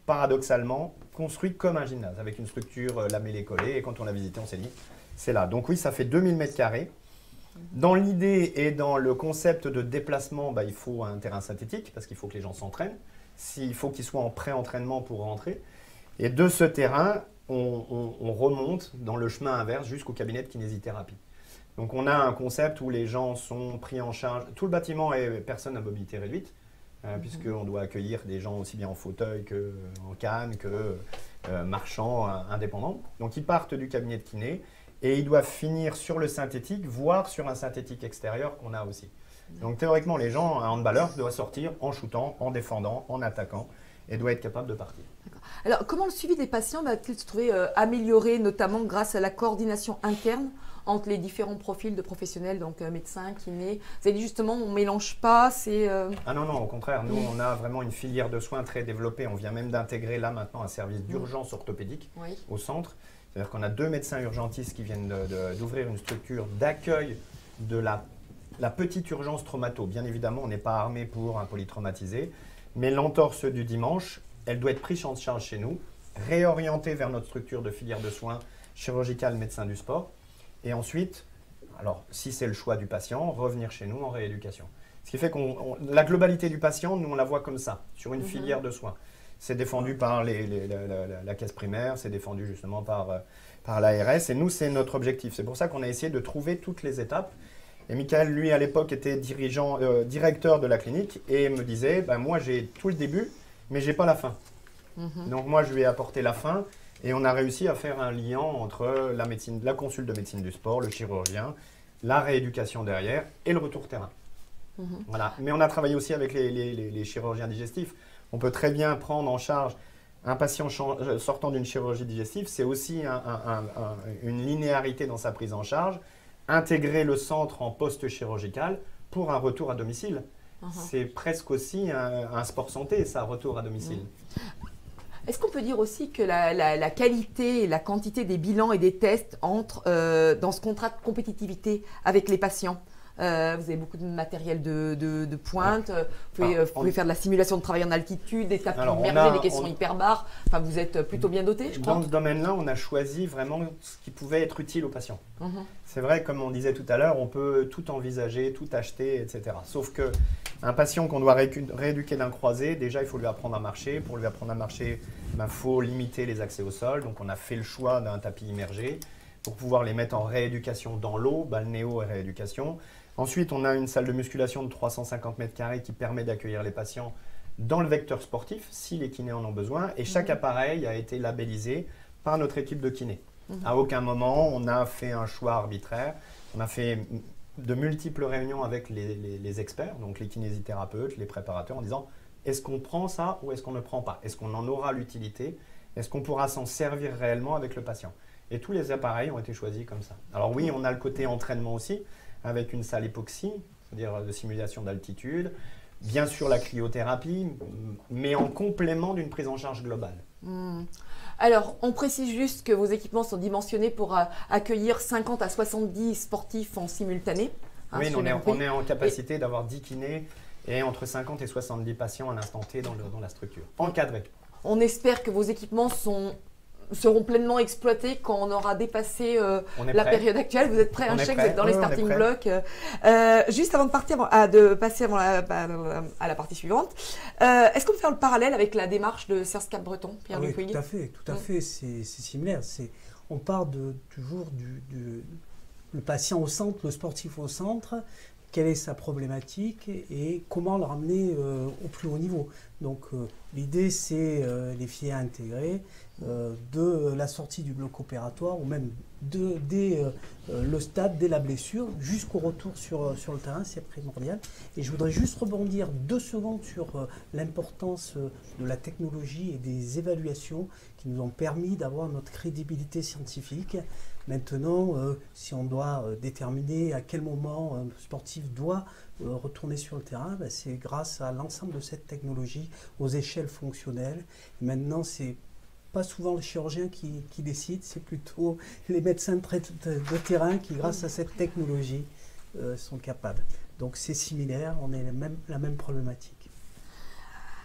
paradoxalement, construit comme un gymnase, avec une structure euh, lamellée-collée. Et quand on l'a visité, on s'est dit, c'est là. Donc oui, ça fait deux mille mètres carrés. Dans l'idée et dans le concept de déplacement, bah, il faut un terrain synthétique, parce qu'il faut que les gens s'entraînent. Il faut qu'ils soient en pré-entraînement pour rentrer. Et de ce terrain, on, on, on remonte dans le chemin inverse jusqu'au cabinet de kinésithérapie. Donc on a un concept où les gens sont pris en charge. Tout le bâtiment est personne à mobilité réduite, euh, mm-hmm. puisqu'on doit accueillir des gens aussi bien en fauteuil qu'en canne, que euh, marchands, euh, indépendants. Donc ils partent du cabinet de kiné et ils doivent finir sur le synthétique, voire sur un synthétique extérieur qu'on a aussi. Donc théoriquement, les gens, un handballeur doit sortir en shootant, en défendant, en attaquant et doit être capable de partir. Alors comment le suivi des patients va-t-il se trouver euh, amélioré, notamment grâce à la coordination interne entre les différents profils de professionnels, donc euh, médecins, kinés? Vous avez dit justement, on ne mélange pas, c'est… Euh... Ah non, non, au contraire, nous on a vraiment une filière de soins très développée. On vient même d'intégrer là maintenant un service d'urgence orthopédique oui. au centre. C'est-à-dire qu'on a deux médecins urgentistes qui viennent d'ouvrir une structure d'accueil de la, la petite urgence traumato. Bien évidemment, on n'est pas armé pour un polytraumatisé, mais l'entorse du dimanche, elle doit être prise en charge chez nous, réorientée vers notre structure de filière de soins chirurgicale médecin du sport. Et ensuite, alors si c'est le choix du patient, revenir chez nous en rééducation. Ce qui fait que la globalité du patient, nous on la voit comme ça, sur une mmh. filière de soins. C'est défendu par les, les, la, la, la caisse primaire, c'est défendu justement par, par l'A R S. Et nous, c'est notre objectif. C'est pour ça qu'on a essayé de trouver toutes les étapes. Et Michael, lui, à l'époque, était dirigeant, euh, directeur de la clinique et me disait, ben, moi, j'ai tout le début, mais je n'ai pas la fin. Mmh. Donc moi, je lui ai apporté la fin. Et on a réussi à faire un lien entre la, médecine, la consulte de médecine du sport, le chirurgien, la rééducation derrière et le retour terrain. Mmh. Voilà. Mais on a travaillé aussi avec les, les, les, les chirurgiens digestifs. On peut très bien prendre en charge un patient sortant d'une chirurgie digestive. C'est aussi un, un, un, un, une linéarité dans sa prise en charge. Intégrer le centre en post-chirurgical pour un retour à domicile. Uh-huh. C'est presque aussi un, un sport santé, ça, retour à domicile. Mmh. Est-ce qu'on peut dire aussi que la, la, la qualité et la quantité des bilans et des tests entrent euh, dans ce contrat de compétitivité avec les patients? Euh, vous avez beaucoup de matériel de, de, de pointe, ouais. vous pouvez, ah, vous pouvez on... faire de la simulation de travail en altitude, des tapis immergés, des caissons on... hyperbares. Enfin, vous êtes plutôt bien doté, je crois. Dans ce domaine-là, on a choisi vraiment ce qui pouvait être utile aux patients. Uh-huh. C'est vrai, comme on disait tout à l'heure, on peut tout envisager, tout acheter, et cetera. Sauf qu'un patient qu'on doit ré- rééduquer d'un croisé, déjà, il faut lui apprendre à marcher. Pour lui apprendre à marcher, il ben, faut limiter les accès au sol. Donc, on a fait le choix d'un tapis immergé pour pouvoir les mettre en rééducation dans l'eau, balnéo et rééducation. Ensuite, on a une salle de musculation de trois cent cinquante mètres carrés qui permet d'accueillir les patients dans le vecteur sportif, si les kinés en ont besoin. Et chaque mmh. appareil a été labellisé par notre équipe de kinés. Mmh. À aucun moment, on a fait un choix arbitraire. On a fait de multiples réunions avec les, les, les experts, donc les kinésithérapeutes, les préparateurs, en disant est-ce qu'on prend ça ou est-ce qu'on ne prend pas? Est-ce qu'on en aura l'utilité? Est-ce qu'on pourra s'en servir réellement avec le patient? Et tous les appareils ont été choisis comme ça. Alors oui, on a le côté entraînement aussi, avec une salle époxy, c'est-à-dire de simulation d'altitude, bien sûr la cryothérapie, mais en complément d'une prise en charge globale. Mmh. Alors, on précise juste que vos équipements sont dimensionnés pour euh, accueillir cinquante à soixante-dix sportifs en simultané. Hein, oui, on est, on est en capacité et... d'avoir dix kinés et entre cinquante et soixante-dix patients à l'instant T dans, le, dans la structure, encadrés. On espère que vos équipements sont... seront pleinement exploités quand on aura dépassé euh, la prêt. période actuelle. Vous êtes prêts, un chèque, vous êtes dans oui, les starting blocks. Euh, juste avant de partir, à, de passer avant la, à la partie suivante, euh, est-ce qu'on peut faire le parallèle avec la démarche de Serge Capbreton, Pierre-Louis ah oui, tout à fait, tout à fait. C'est similaire. On part de, toujours du, du le patient au centre, le sportif au centre. Quelle est sa problématique et comment le ramener euh, au plus haut niveau. Donc euh, l'idée c'est euh, les filles à intégrer euh, de la sortie du bloc opératoire ou même de, dès euh, le stade, dès la blessure, jusqu'au retour sur, sur le terrain, c'est primordial. Et je voudrais juste rebondir deux secondes sur euh, l'importance euh, de la technologie et des évaluations qui nous ont permis d'avoir notre crédibilité scientifique. Maintenant, euh, si on doit euh, déterminer à quel moment un sportif doit euh, retourner sur le terrain, ben c'est grâce à l'ensemble de cette technologie, aux échelles fonctionnelles. Et maintenant, c'est pas souvent le chirurgien qui, qui décide, c'est plutôt les médecins de, de, de terrain qui, grâce à cette technologie, euh, sont capables. Donc c'est similaire, on a la même, la même problématique.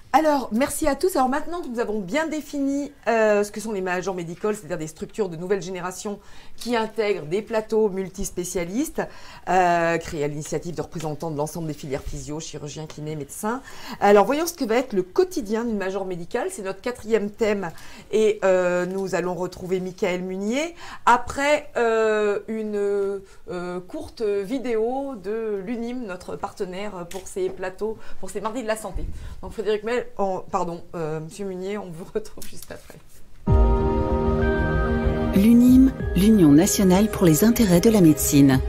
Alors, merci à tous. Alors maintenant que nous avons bien défini euh, ce que sont les majors médicaux, c'est-à-dire des structures de nouvelle génération qui intègrent des plateaux multispécialistes, euh, créés à l'initiative de représentants de l'ensemble des filières physio, chirurgiens, kinés, médecins. Alors, voyons ce que va être le quotidien d'une major médicale. C'est notre quatrième thème et euh, nous allons retrouver Michael Munier après euh, une euh, courte vidéo de l'U N I M, notre partenaire pour ces plateaux, pour ces mardis de la santé. Donc, Frédéric Mel, oh, pardon, euh, Monsieur Munier, on vous retrouve juste après. L'U N I M, l'Union nationale pour les intérêts de la médecine.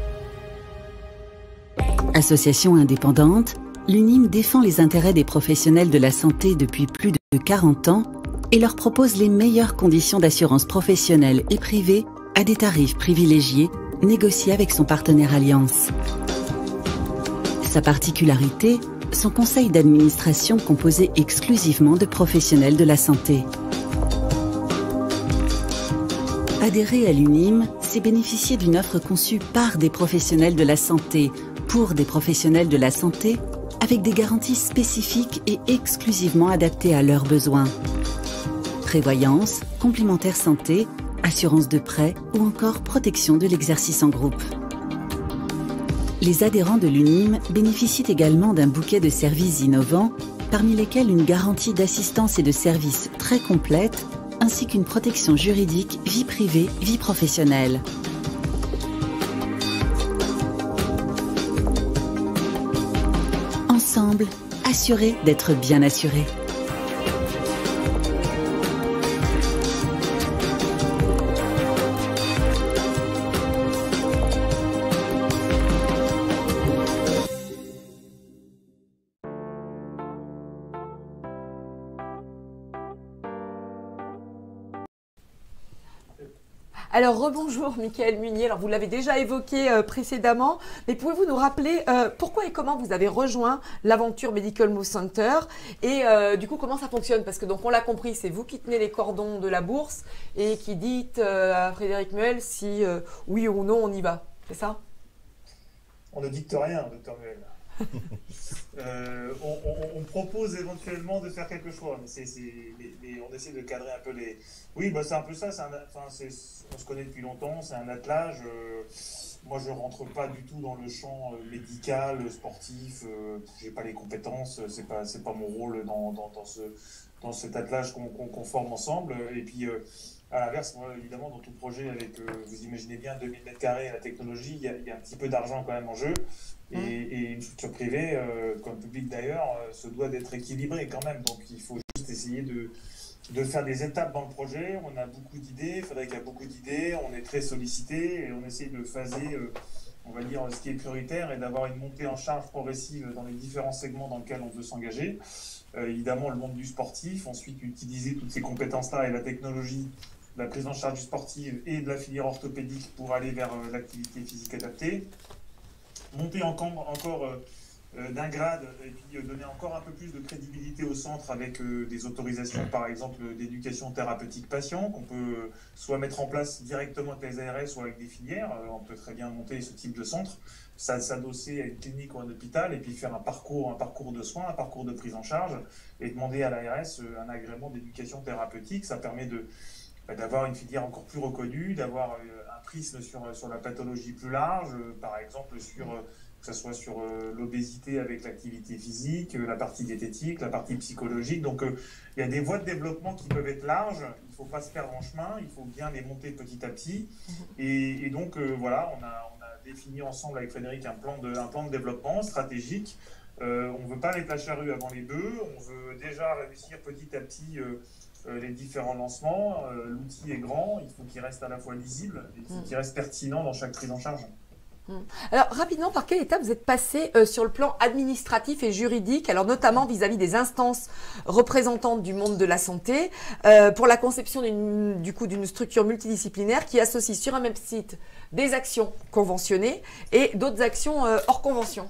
Association indépendante, l'U N I M défend les intérêts des professionnels de la santé depuis plus de quarante ans et leur propose les meilleures conditions d'assurance professionnelle et privée à des tarifs privilégiés négociés avec son partenaire Alliance. Sa particularité, son conseil d'administration composé exclusivement de professionnels de la santé. Adhérer à l'U N I M, c'est bénéficier d'une offre conçue par des professionnels de la santé, pour des professionnels de la santé, avec des garanties spécifiques et exclusivement adaptées à leurs besoins. Prévoyance, complémentaire santé, assurance de prêt ou encore protection de l'exercice en groupe. Les adhérents de l'U N I M bénéficient également d'un bouquet de services innovants, parmi lesquels une garantie d'assistance et de services très complète, ainsi qu'une protection juridique vie privée, vie professionnelle. Ensemble, assurés d'être bien assurés. Alors, rebonjour Michael Munier. Alors, vous l'avez déjà évoqué euh, précédemment, mais pouvez-vous nous rappeler euh, pourquoi et comment vous avez rejoint l'aventure Medical Move Center et euh, du coup, comment ça fonctionne? Parce que, donc, on l'a compris, c'est vous qui tenez les cordons de la bourse et qui dites euh, à Frédéric Muel si euh, oui ou non on y va. C'est ça? On ne dicte rien, docteur Muel. euh, on, on, on propose éventuellement de faire quelque chose, mais, c'est, c'est, mais, mais on essaie de cadrer un peu les... Oui, bah c'est un peu ça, c'est un, enfin, c'est, on se connaît depuis longtemps, c'est un attelage. Euh, moi, je ne rentre pas du tout dans le champ euh, médical, sportif, euh, je n'ai pas les compétences, c'est pas, c'est pas mon rôle dans, dans, dans, ce, dans cet attelage qu'on, qu'on, qu'on forme ensemble. Et puis, euh, à l'inverse, moi, évidemment, dans tout projet, avec, euh, vous imaginez bien, deux mille mètres carrés et la technologie, il y, a, il y a un petit peu d'argent quand même en jeu. Et, et une structure privée, euh, comme public d'ailleurs, euh, se doit d'être équilibrée quand même. Donc il faut juste essayer de, de faire des étapes dans le projet. On a beaucoup d'idées, Frédéric a beaucoup d'idées, on est très sollicité et on essaie de phaser, euh, on va dire, ce qui est prioritaire et d'avoir une montée en charge progressive dans les différents segments dans lesquels on veut s'engager. Euh, évidemment, le monde du sportif, ensuite utiliser toutes ces compétences-là et la technologie, la prise en charge du sportif et de la filière orthopédique pour aller vers euh, l'activité physique adaptée. Monter encore, encore euh, d'un grade et puis euh, donner encore un peu plus de crédibilité au centre avec euh, des autorisations, par exemple, d'éducation thérapeutique patient, qu'on peut euh, soit mettre en place directement avec les A R S, soit avec des filières. Euh, on peut très bien monter ce type de centre, s'adosser à une clinique ou un hôpital et puis faire un parcours, un parcours de soins, un parcours de prise en charge et demander à l'A R S euh, un agrément d'éducation thérapeutique. Ça permet de d'avoir une filière encore plus reconnue, d'avoir un prisme sur, sur la pathologie plus large, par exemple sur, que ce soit sur l'obésité avec l'activité physique, la partie diététique, la partie psychologique. Donc il y a des voies de développement qui peuvent être larges, il ne faut pas se perdre en chemin, il faut bien les monter petit à petit. Et, et donc voilà, on a, on a défini ensemble avec Frédéric un plan de, un plan de développement stratégique. Euh, on ne veut pas mettre la charrue avant les bœufs, on veut déjà réussir petit à petit euh, Euh, les différents lancements. Euh, l'outil est grand, il faut qu'il reste à la fois lisible et il faut qu'il reste pertinent dans chaque prise en charge. Alors rapidement, par quelle étape vous êtes passé euh, sur le plan administratif et juridique, alors notamment vis-à-vis des instances représentantes du monde de la santé, euh, pour la conception d'une, du coup, d'une structure multidisciplinaire qui associe sur un même site des actions conventionnées et d'autres actions euh, hors convention?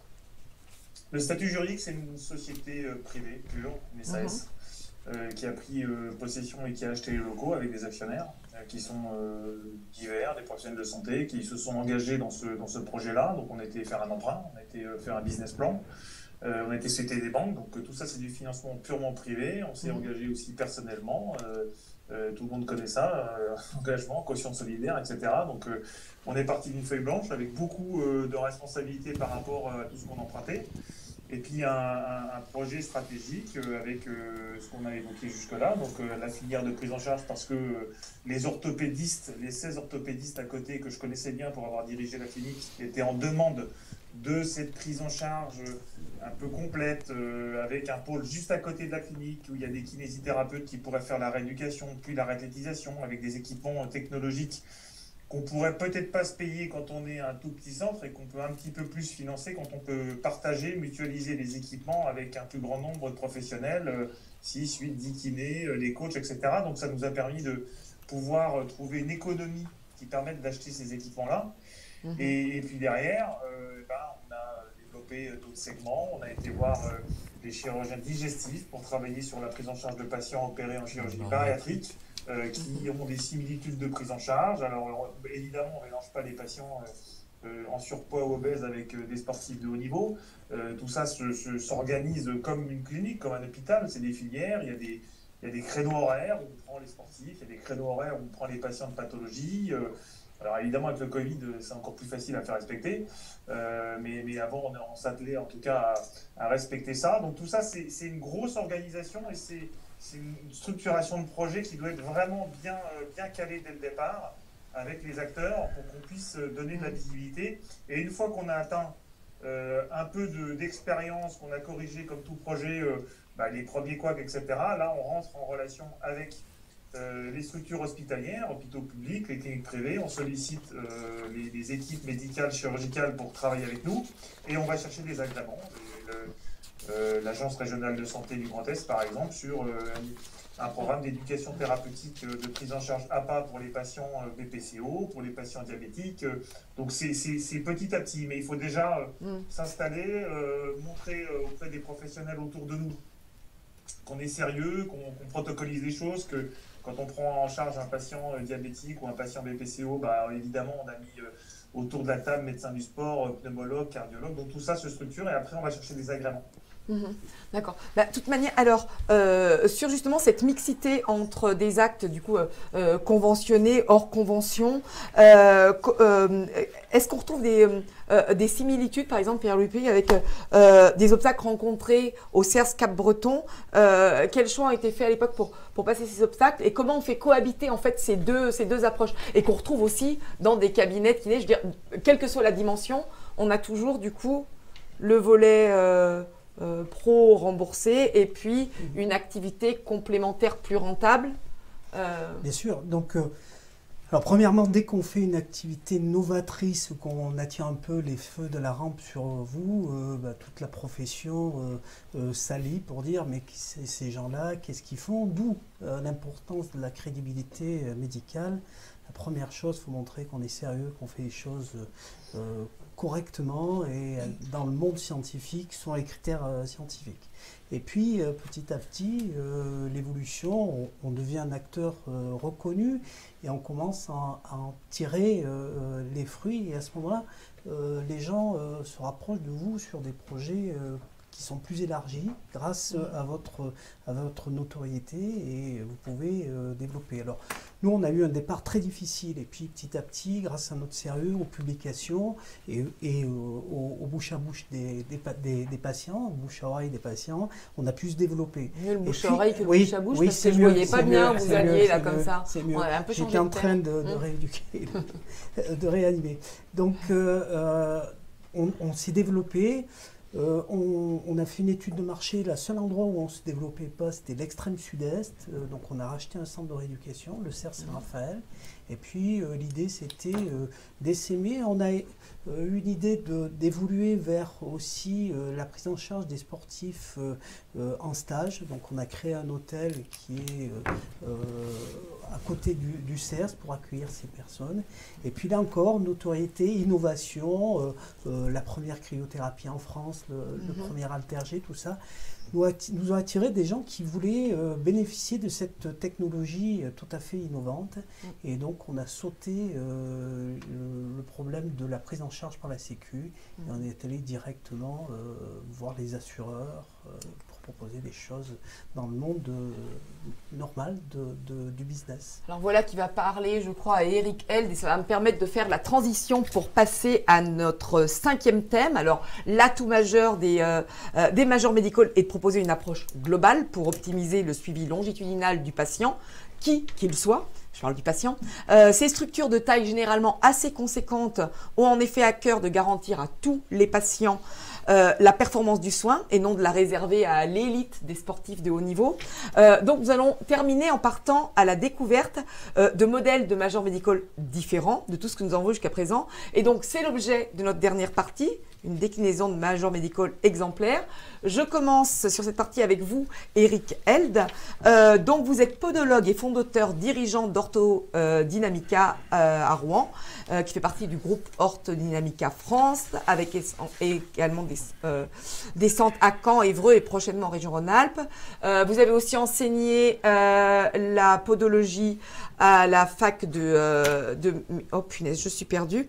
Le statut juridique, c'est une société euh, privée pure, une S A S. Mm-hmm. Euh, qui a pris euh, possession et qui a acheté les locaux avec des actionnaires euh, qui sont euh, divers, des professionnels de santé, qui se sont engagés dans ce, dans ce projet-là. Donc on a été faire un emprunt, on a été euh, faire un business plan. Euh, on a été société des banques, donc euh, tout ça c'est du financement purement privé. On s'est Mmh. engagé aussi personnellement. Euh, euh, tout le monde connaît ça, euh, engagement, caution solidaire, et cetera. Donc euh, on est parti d'une feuille blanche avec beaucoup euh, de responsabilités par rapport à tout ce qu'on empruntait. Et puis un, un, un projet stratégique euh, avec euh, ce qu'on a évoqué jusque-là, donc euh, la filière de prise en charge, parce que euh, les orthopédistes, les seize orthopédistes à côté que je connaissais bien pour avoir dirigé la clinique, étaient en demande de cette prise en charge un peu complète, euh, avec un pôle juste à côté de la clinique, où il y a des kinésithérapeutes qui pourraient faire la rééducation, puis la réathlétisation, avec des équipements technologiques qu'on pourrait peut-être pas se payer quand on est un tout petit centre et qu'on peut un petit peu plus financer quand on peut partager, mutualiser les équipements avec un plus grand nombre de professionnels, euh, six, huit, dix kinés, euh, les coachs, et cetera. Donc ça nous a permis de pouvoir euh, trouver une économie qui permette d'acheter ces équipements-là. Mmh. Et, et puis derrière, euh, ben, on a développé d'autres segments. On a été voir euh, les chirurgiens digestifs pour travailler sur la prise en charge de patients opérés en chirurgie mmh. bariatrique. Euh, qui ont des similitudes de prise en charge. Alors évidemment, on ne mélange pas les patients euh, euh, en surpoids ou obèses avec euh, des sportifs de haut niveau. Euh, tout ça se, se, s'organise comme une clinique, comme un hôpital. C'est des filières, il y a des, il y a des créneaux horaires où on prend les sportifs, il y a des créneaux horaires où on prend les patients de pathologie. Euh, alors évidemment, avec le Covid, c'est encore plus facile à faire respecter. Euh, mais, mais avant, on, on s'attelait en tout cas à, à respecter ça. Donc tout ça, c'est, c'est une grosse organisation et c'est C'est une structuration de projet qui doit être vraiment bien, bien calée dès le départ avec les acteurs pour qu'on puisse donner de la visibilité. Et une fois qu'on a atteint euh, un peu de, d'expérience, qu'on a corrigé comme tout projet euh, bah, les premiers couacs, et cetera, là on rentre en relation avec euh, les structures hospitalières, hôpitaux publics, les cliniques privées. On sollicite euh, les, les équipes médicales, chirurgicales pour travailler avec nous et on va chercher des agréments. Et le, Euh, l'Agence régionale de santé du Grand Est, par exemple, sur euh, un programme d'éducation thérapeutique euh, de prise en charge A P A pour les patients euh, B P C O, pour les patients diabétiques. Euh, donc c'est, c'est, c'est petit à petit, mais il faut déjà euh, mm. s'installer, euh, montrer euh, auprès des professionnels autour de nous qu'on est sérieux, qu'on, qu'on protocolise les choses, que quand on prend en charge un patient euh, diabétique ou un patient B P C O, bah, évidemment, on a mis euh, autour de la table médecin du sport, pneumologue, cardiologue, donc tout ça se structure et après on va chercher des agréments. Mmh, d'accord. Bah, de toute manière, alors, euh, sur justement cette mixité entre des actes du coup euh, conventionnés, hors convention, euh, euh, est-ce qu'on retrouve des, euh, des similitudes, par exemple, Pierre Lupi, avec euh, des obstacles rencontrés au C E R S Cap-Breton? euh, Quels choix ont été faits à l'époque pour, pour passer ces obstacles et comment on fait cohabiter en fait ces deux, ces deux approches et qu'on retrouve aussi dans des cabinets de kiné, je veux dire, quelle que soit la dimension, on a toujours du coup le volet euh, Euh, pro remboursé et puis une activité complémentaire plus rentable. Euh... Bien sûr. Donc, euh, alors premièrement, dès qu'on fait une activité novatrice, qu'on attire un peu les feux de la rampe sur vous, euh, bah, toute la profession euh, euh, s'allie pour dire mais qui c'est ces gens-là, qu'est-ce qu'ils font? D'où euh, l'importance de la crédibilité euh, médicale. La première chose, il faut montrer qu'on est sérieux, qu'on fait les choses euh, correctement et dans le monde scientifique sont les critères euh, scientifiques. Et puis euh, petit à petit, euh, l'évolution, on, on devient un acteur euh, reconnu et on commence à, à en tirer euh, les fruits et à ce moment-là, euh, les gens euh, se rapprochent de vous sur des projets euh, qui sont plus élargis grâce à votre, à votre notoriété et vous pouvez euh, développer. Alors, nous, on a eu un départ très difficile et puis petit à petit, grâce à notre sérieux, aux publications et, et euh, au, au bouche à bouche des, des, des, des patients, au bouche à oreille des patients, on a pu se développer. Mieux le bouche à oreille que le oui, bouche à bouche, oui, parce que je ne voyais pas bien où vous alliez là comme ça. C'est mieux. Ouais, j'étais en train de, de mmh. rééduquer, de réanimer. Donc, euh, euh, on, on s'est développé. Euh, on, on a fait une étude de marché. Le seul endroit où on ne se développait pas, c'était l'extrême sud-est. Euh, donc on a racheté un centre de rééducation, le C E R Saint-Raphaël. Et puis euh, l'idée, c'était euh, d'essaimer. On a euh, eu une idée de, d'évoluer vers aussi euh, la prise en charge des sportifs euh, euh, en stage. Donc on a créé un hôtel qui est euh, euh, à côté du, du C E R S pour accueillir ces personnes. Et puis là encore, notoriété, innovation, euh, euh, la première cryothérapie en France, le, mm-hmm. le premier Altergé, tout ça. nous, atti nous ont attiré des gens qui voulaient euh, bénéficier de cette technologie euh, tout à fait innovante. Mmh. Et donc, on a sauté euh, le, le problème de la prise en charge par la Sécu. Mmh. Et on est allé directement euh, voir les assureurs euh, pour proposer des choses dans le monde de, normal de, de, du business. Alors voilà qui va parler, je crois, à Eric Held, et ça va me permettre de faire la transition pour passer à notre cinquième thème. Alors, l'atout majeur des, euh, euh, des majors médicaux est de proposer une approche globale pour optimiser le suivi longitudinal du patient, qui qu'il soit. Je parle du patient. Euh, ces structures de taille généralement assez conséquentes ont en effet à cœur de garantir à tous les patients Euh, la performance du soin et non de la réserver à l'élite des sportifs de haut niveau. Euh, donc nous allons terminer en partant à la découverte euh, de modèles de majors médicaux différents de tout ce que nous avons vu jusqu'à présent. Et donc c'est l'objet de notre dernière partie, une déclinaison de majors médicaux exemplaires. Je commence sur cette partie avec vous, Eric Held. Euh, donc vous êtes podologue et fondateur dirigeant d'Ortho euh, Dynamica euh, à Rouen, euh, qui fait partie du groupe Ortho Dynamica France, avec également des, euh, des centres à Caen, Évreux et prochainement en région Rhône-Alpes. Euh, vous avez aussi enseigné euh, la podologie à la fac de, euh, de oh punaise, je suis perdue.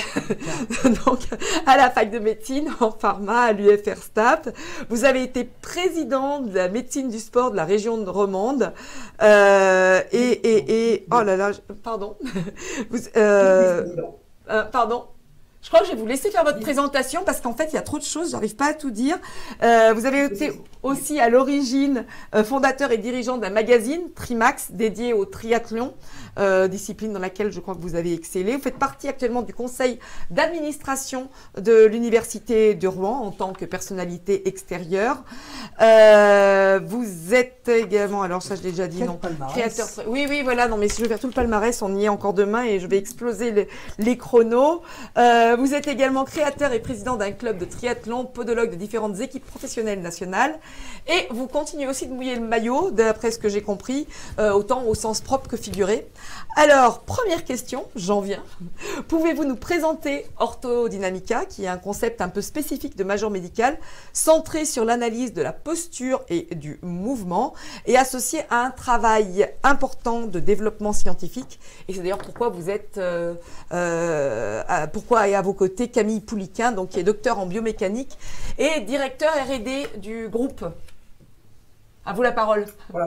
Donc à la fac de médecine en pharma à l'U F R S T A P. Vous avez été président de la médecine du sport de la région de Romande. Euh, et, et, et, oh là là, pardon. Vous, euh, euh, pardon. Je crois que je vais vous laisser faire votre présentation parce qu'en fait, il y a trop de choses, j'arrive pas à tout dire. Euh, vous avez été aussi à l'origine euh, fondateur et dirigeant d'un magazine, Trimax, dédié au triathlon, euh, discipline dans laquelle je crois que vous avez excellé. Vous faites partie actuellement du conseil d'administration de l'Université de Rouen en tant que personnalité extérieure. Euh, vous êtes également, alors ça je l'ai déjà dit, non, créateur. Oui, oui, voilà, non mais si je vais faire tout le palmarès, on y est encore demain et je vais exploser les, les chronos. Euh, Vous êtes également créateur et président d'un club de triathlon, podologue de différentes équipes professionnelles nationales. Et vous continuez aussi de mouiller le maillot, d'après ce que j'ai compris, euh, autant au sens propre que figuré. Alors, première question, j'en viens. Pouvez-vous nous présenter Ortho Dynamica, qui est un concept un peu spécifique de major médical, centré sur l'analyse de la posture et du mouvement, et associé à un travail important de développement scientifique. Et c'est d'ailleurs pourquoi vous êtes, euh, euh, à, pourquoi est à vos côtés Camille Pouliquin, donc qui est docteur en biomécanique et directeur R et D du groupe. À vous la parole. Voilà.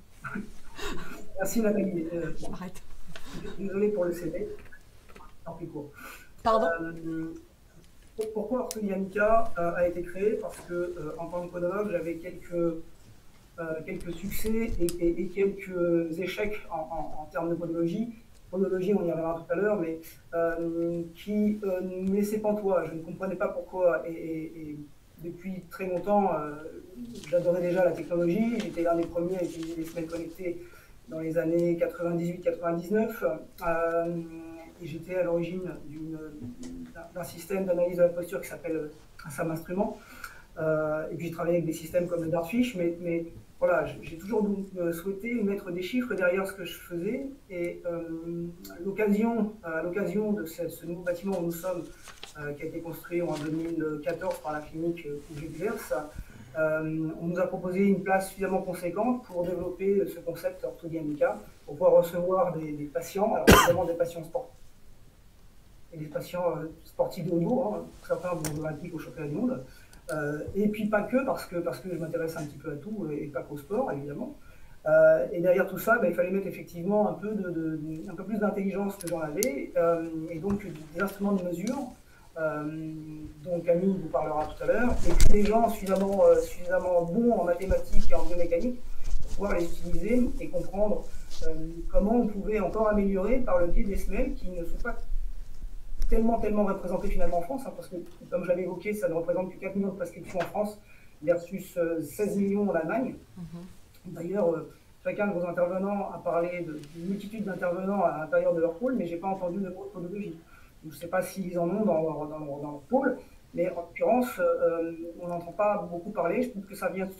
Merci Nathalie. Euh, Arrête. Désolé pour le C V. En plus court. Pardon. Euh, pourquoi Ortho Dynamica euh, a été créé? Parce que euh, en tant que podologue, j'avais quelques, euh, quelques succès et, et, et quelques échecs en, en, en termes de podologie. Podologie, on y reviendra tout à l'heure, mais euh, qui euh, me laissait pantois. Je ne comprenais pas pourquoi. Et, et, et depuis très longtemps, euh, j'adorais déjà la technologie. J'étais l'un des premiers à utiliser les semelles connectées dans les années quatre-vingt-dix-huit quatre-vingt-dix-neuf. Euh, et j'étais à l'origine d'un système d'analyse de la posture qui s'appelle un S A M Instrument. Euh, et puis j'ai travaillé avec des systèmes comme le Dartfish, mais, mais voilà, j'ai toujours donc, euh, souhaité mettre des chiffres derrière ce que je faisais. Et euh, l'occasion, à l'occasion de ce, ce nouveau bâtiment où nous sommes, euh, qui a été construit en deux mille quatorze par la clinique où j'exerce, euh, on nous a proposé une place suffisamment conséquente pour développer ce concept Ortho Dynamica, pour pouvoir recevoir des, des patients, alors évidemment des patients sportifs et des patients euh, sportifs de haut niveau, hein, certains vont aux Olympiques, aux championnats du monde. Euh, et puis pas que, parce que, parce que je m'intéresse un petit peu à tout, et pas qu'au sport, évidemment. Euh, et derrière tout ça, ben, il fallait mettre effectivement un peu, de, de, un peu plus d'intelligence que j'en avais, euh, et donc des instruments de mesure, euh, dont Camille vous parlera tout à l'heure, et puis des gens suffisamment, euh, suffisamment bons en mathématiques et en biomécanique pour pouvoir les utiliser et comprendre euh, comment on pouvait encore améliorer par le biais des semelles qui ne sont pas tellement, tellement représenté finalement en France, hein, parce que, comme je l'avais évoqué, ça ne représente que quatre millions de prescriptions en France versus euh, seize millions en Allemagne. Mm-hmm. D'ailleurs, euh, chacun de vos intervenants a parlé d'une multitude d'intervenants à l'intérieur de leur pôle, mais je n'ai pas entendu de mot de podologie. Je ne sais pas s'ils en ont dans leur, dans, leur, dans leur pôle, mais en l'occurrence, euh, on n'entend pas beaucoup parler. Je trouve que ça vient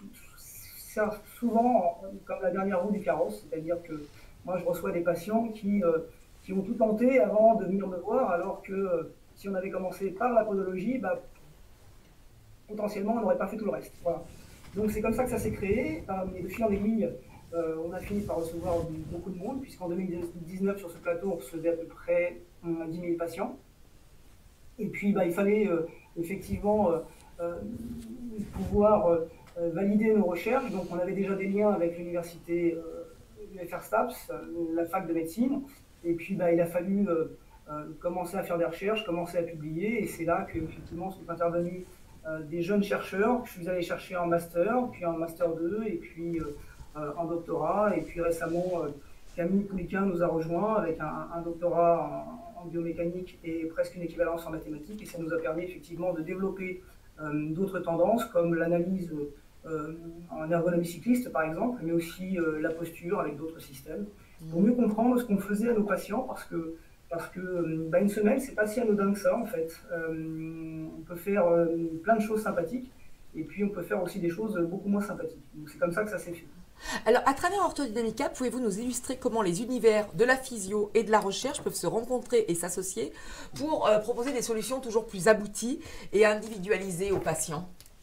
souvent comme la dernière roue du carrosse, c'est-à-dire que moi, je reçois des patients qui... Euh, qui ont tout tenté avant de venir me voir, alors que euh, si on avait commencé par la podologie, bah, potentiellement on n'aurait pas fait tout le reste. Voilà. Donc c'est comme ça que ça s'est créé, euh, et de fil en aiguille, euh, on a fini par recevoir beaucoup de monde, puisqu'en deux mille dix-neuf, sur ce plateau, on recevait à peu près euh, dix mille patients. Et puis bah, il fallait euh, effectivement euh, euh, pouvoir euh, valider nos recherches. Donc on avait déjà des liens avec l'université euh, U F R STAPS, euh, la fac de médecine, et puis bah, il a fallu euh, euh, commencer à faire des recherches, commencer à publier, et c'est là qu'effectivement sont intervenus euh, des jeunes chercheurs que je suis allé chercher en master, puis en master deux, et puis euh, euh, en doctorat, et puis récemment euh, Camille Pouliquin nous a rejoint avec un, un doctorat en, en biomécanique et presque une équivalence en mathématiques, et ça nous a permis effectivement de développer euh, d'autres tendances comme l'analyse euh, en ergonomie cycliste par exemple, mais aussi euh, la posture avec d'autres systèmes, pour mieux comprendre ce qu'on faisait à nos patients, parce que Parce que bah, une semelle, c'est pas si anodin que ça en fait. Euh, on peut faire euh, plein de choses sympathiques, et puis on peut faire aussi des choses beaucoup moins sympathiques. Donc c'est comme ça que ça s'est fait. Alors, à travers Orthodynamica, pouvez-vous nous illustrer comment les univers de la physio et de la recherche peuvent se rencontrer et s'associer pour euh, proposer des solutions toujours plus abouties et individualisées aux patients?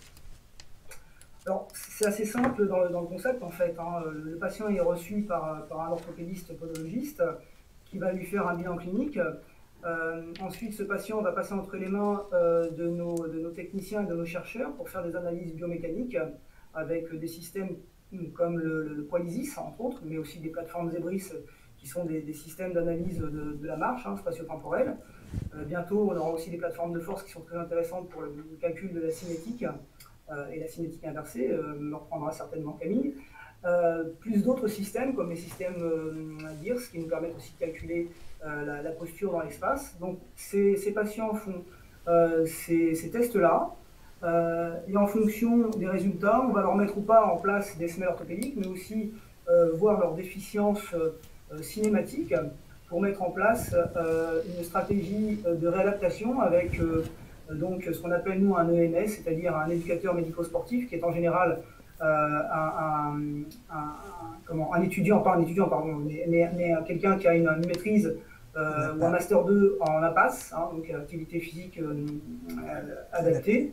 Alors, c'est assez simple dans le, dans le concept en fait. Hein. Le patient est reçu par, par un orthopédiste podologiste qui va lui faire un bilan clinique. Euh, ensuite, ce patient va passer entre les mains euh, de, nos, de nos techniciens et de nos chercheurs pour faire des analyses biomécaniques avec des systèmes comme le, le Qualisys, entre autres, mais aussi des plateformes Zebris qui sont des, des systèmes d'analyse de, de la marche hein, spatio-temporelle. Euh, bientôt, on aura aussi des plateformes de force qui sont très intéressantes pour le, le calcul de la cinétique euh, et la cinétique inversée, euh, me reprendra certainement Camille. Euh, plus d'autres systèmes comme les systèmes euh, D I R S qui nous permettent aussi de calculer euh, la, la posture dans l'espace. Donc ces, ces patients font euh, ces, ces tests-là euh, et en fonction des résultats, on va leur mettre ou pas en place des semelles orthopédiques, mais aussi euh, voir leurs déficiences euh, cinématiques pour mettre en place euh, une stratégie de réadaptation avec euh, donc ce qu'on appelle nous un E M S, c'est-à-dire un éducateur médico-sportif qui est en général Euh, un, un, un, comment, un étudiant, pas un étudiant, pardon, mais, mais, mais quelqu'un qui a une, une maîtrise euh, ou un master deux en A P A S, hein, donc activité physique euh, adaptée,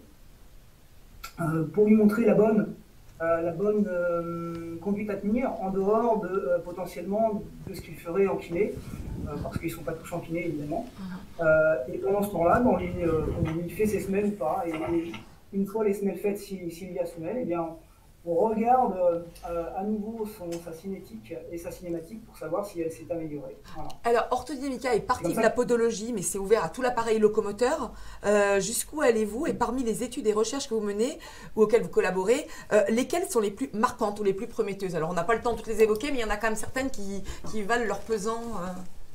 euh, pour lui montrer la bonne, euh, la bonne euh, conduite à tenir en dehors de euh, potentiellement de ce qu'il ferait en kiné, euh, parce qu'ils ne sont pas tous en kiné évidemment. Euh, et pendant ce temps-là, on, euh, on lui fait ses semelles ou pas, et, et une fois les semelles faites, s'il si, si y a semelles, eh bien, on regarde euh, à nouveau son, sa cinétique et sa cinématique pour savoir si elle s'est améliorée. Voilà. Alors, Orthodynamica est partie de la podologie, mais c'est ouvert à tout l'appareil locomoteur. Euh, Jusqu'où allez-vous? Et parmi les études et recherches que vous menez ou auxquelles vous collaborez, euh, lesquelles sont les plus marquantes ou les plus prometteuses? Alors, on n'a pas le temps de toutes les évoquer, mais il y en a quand même certaines qui, qui valent leur pesant. Euh...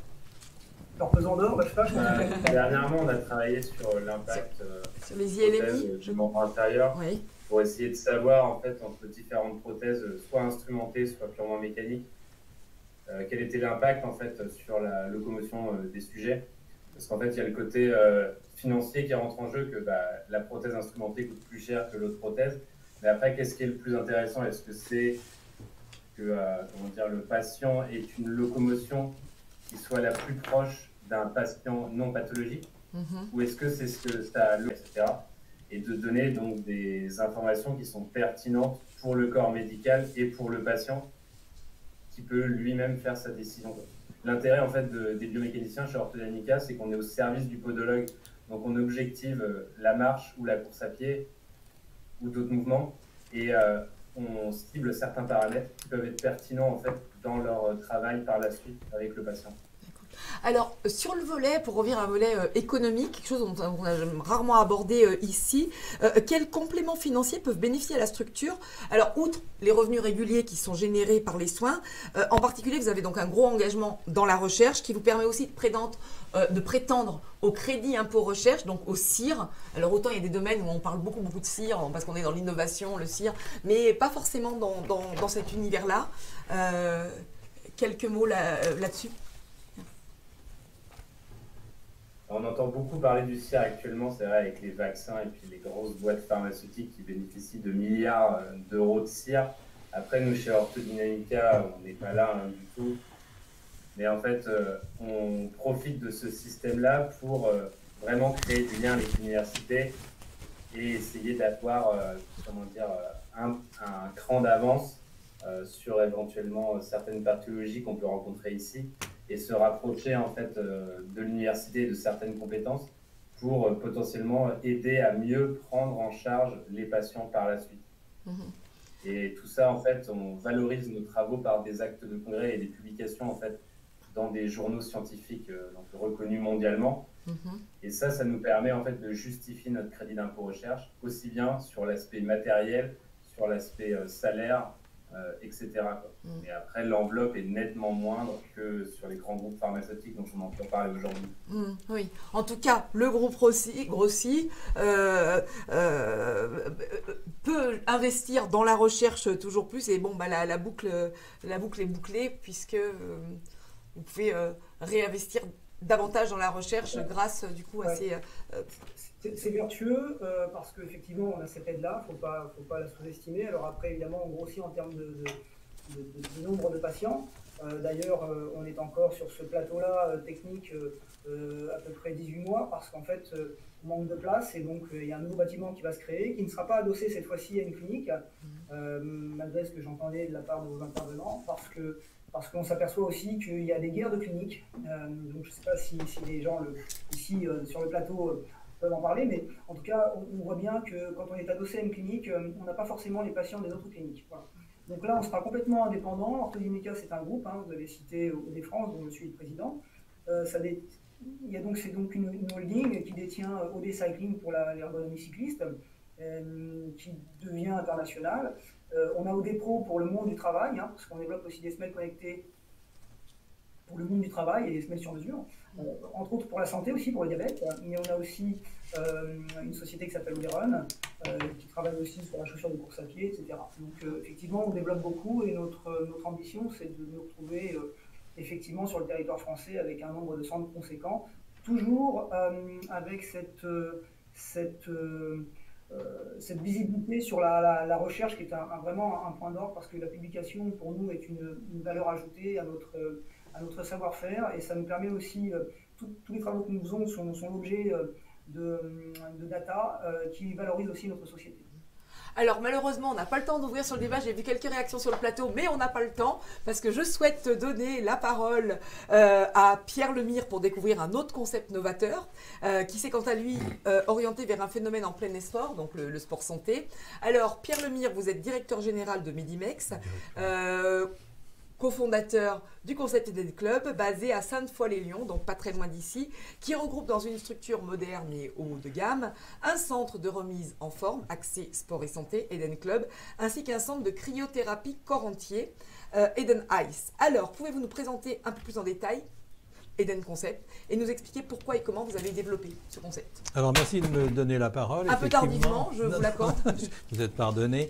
Leur pesant d'or, bah, je sais pas. Je euh, dernièrement, on a travaillé sur l'impact euh, sur les I L M I du membre intérieur. Oui. Pour essayer de savoir en fait entre différentes prothèses, soit instrumentées, soit purement mécaniques, euh, quel était l'impact en fait sur la locomotion euh, des sujets. Parce qu'en fait, il y a le côté euh, financier qui rentre en jeu, que bah, la prothèse instrumentée coûte plus cher que l'autre prothèse. Mais après, qu'est-ce qui est le plus intéressant? Est-ce que c'est que euh, comment dire, le patient ait une locomotion qui soit la plus proche d'un patient non pathologique, mm-hmm. ou est-ce que c'est ce que ça, et cetera, et de donner donc des informations qui sont pertinentes pour le corps médical et pour le patient qui peut lui-même faire sa décision. L'intérêt en fait de, des biomécaniciens chez Orthodynamica, c'est qu'on est au service du podologue, donc on objective la marche ou la course à pied ou d'autres mouvements, et euh, on cible certains paramètres qui peuvent être pertinents en fait dans leur travail par la suite avec le patient. Alors, sur le volet, pour revenir à un volet euh, économique, quelque chose dont on a rarement abordé euh, ici, euh, quels compléments financiers peuvent bénéficier à la structure? Alors, outre les revenus réguliers qui sont générés par les soins, euh, en particulier, vous avez donc un gros engagement dans la recherche qui vous permet aussi de prétendre, euh, de prétendre au crédit impôt recherche, donc au C I R. Alors, autant il y a des domaines où on parle beaucoup, beaucoup de C I R, parce qu'on est dans l'innovation, le C I R, mais pas forcément dans, dans, dans cet univers-là. Euh, quelques mots là, là-dessus. On entend beaucoup parler du C I R actuellement, c'est vrai, avec les vaccins et puis les grosses boîtes pharmaceutiques qui bénéficient de milliards d'euros de C I R. Après, nous, chez Orthodynamica, on n'est pas là hein, du tout. Mais en fait, euh, on profite de ce système-là pour euh, vraiment créer du lien avec l'université et essayer d'avoir euh, comment dire, un, un cran d'avance euh, sur éventuellement certaines pathologies qu'on peut rencontrer ici et se rapprocher en fait euh, de l'université et de certaines compétences pour euh, potentiellement aider à mieux prendre en charge les patients par la suite. Mmh. Et tout ça, en fait, on valorise nos travaux par des actes de congrès et des publications en fait dans des journaux scientifiques euh, donc, reconnus mondialement. Mmh. Et ça, ça nous permet en fait de justifier notre crédit d'impôt recherche, aussi bien sur l'aspect matériel, sur l'aspect euh, salaire, euh, et cetera. Mmh. Et après, l'enveloppe est nettement moindre que sur les grands groupes pharmaceutiques dont on entend parler aujourd'hui. Mmh, oui, en tout cas, le groupe grossit, grossit euh, euh, peut investir dans la recherche toujours plus. Et bon, bah, la, la, boucle, la boucle est bouclée puisque euh, vous pouvez euh, réinvestir davantage dans la recherche grâce du coup à ouais. ces... Euh, c'est vertueux euh, parce qu'effectivement on a cette aide-là, il ne faut pas, faut pas la sous-estimer. Alors après évidemment on grossit en termes de, de, de, de, de nombre de patients. Euh, D'ailleurs euh, on est encore sur ce plateau-là euh, technique euh, à peu près dix-huit mois parce qu'en fait euh, on manque de place et donc il euh, y a un nouveau bâtiment qui va se créer qui ne sera pas adossé cette fois-ci à une clinique, euh, malgré ce que j'entendais de la part de vos intervenants, parce que Parce qu'on s'aperçoit aussi qu'il y a des guerres de cliniques. Euh, donc je ne sais pas si, si les gens le, ici euh, sur le plateau euh, peuvent en parler, mais en tout cas, on, on voit bien que quand on est adossé à une clinique, euh, on n'a pas forcément les patients des autres cliniques. Voilà. Donc là, on sera complètement indépendant. Orthodynamica, c'est un groupe, hein, vous avez cité O D France, dont je suis le président. Euh, ça dé... Il y a donc, c'est donc une, une holding qui détient O D Cycling pour l'ergonomie cycliste, euh, qui devient internationale. Euh, on a O D Pro pour le monde du travail, hein, parce qu'on développe aussi des semelles connectées pour le monde du travail et des semelles sur mesure, euh, entre autres pour la santé aussi, pour le diabète. Mais on a aussi euh, une société qui s'appelle Oderon, euh, qui travaille aussi sur la chaussure de course à pied, et cetera. Donc euh, effectivement, on développe beaucoup et notre, notre ambition, c'est de nous retrouver euh, effectivement sur le territoire français avec un nombre de centres conséquents, toujours euh, avec cette... Euh, cette euh, Euh, cette visibilité sur la, la, la recherche qui est un, un, vraiment un point d'ordre parce que la publication pour nous est une, une valeur ajoutée à notre, à notre savoir-faire et ça nous permet aussi, euh, tout, tous les travaux que nous faisons sont, sont l'objet euh, de, de data euh, qui valorisent aussi notre société. Alors malheureusement, on n'a pas le temps d'ouvrir sur le débat, j'ai vu quelques réactions sur le plateau, mais on n'a pas le temps parce que je souhaite donner la parole euh, à Pierre Lemire pour découvrir un autre concept novateur euh, qui s'est quant à lui euh, orienté vers un phénomène en plein essor, donc le, le sport santé. Alors Pierre Lemire, vous êtes directeur général de Medimex, euh, cofondateur du Concept Eden Club, basé à Sainte-Foy-les-Lyons, donc pas très loin d'ici, qui regroupe dans une structure moderne et haut de gamme un centre de remise en forme, axé sport et santé, Eden Club, ainsi qu'un centre de cryothérapie corps entier, euh, Eden Ice. Alors, pouvez-vous nous présenter un peu plus en détail Eden Concept et nous expliquer pourquoi et comment vous avez développé ce concept? Alors, merci de me donner la parole. Un peu tardivement, je vous l'accorde. Vous êtes pardonné.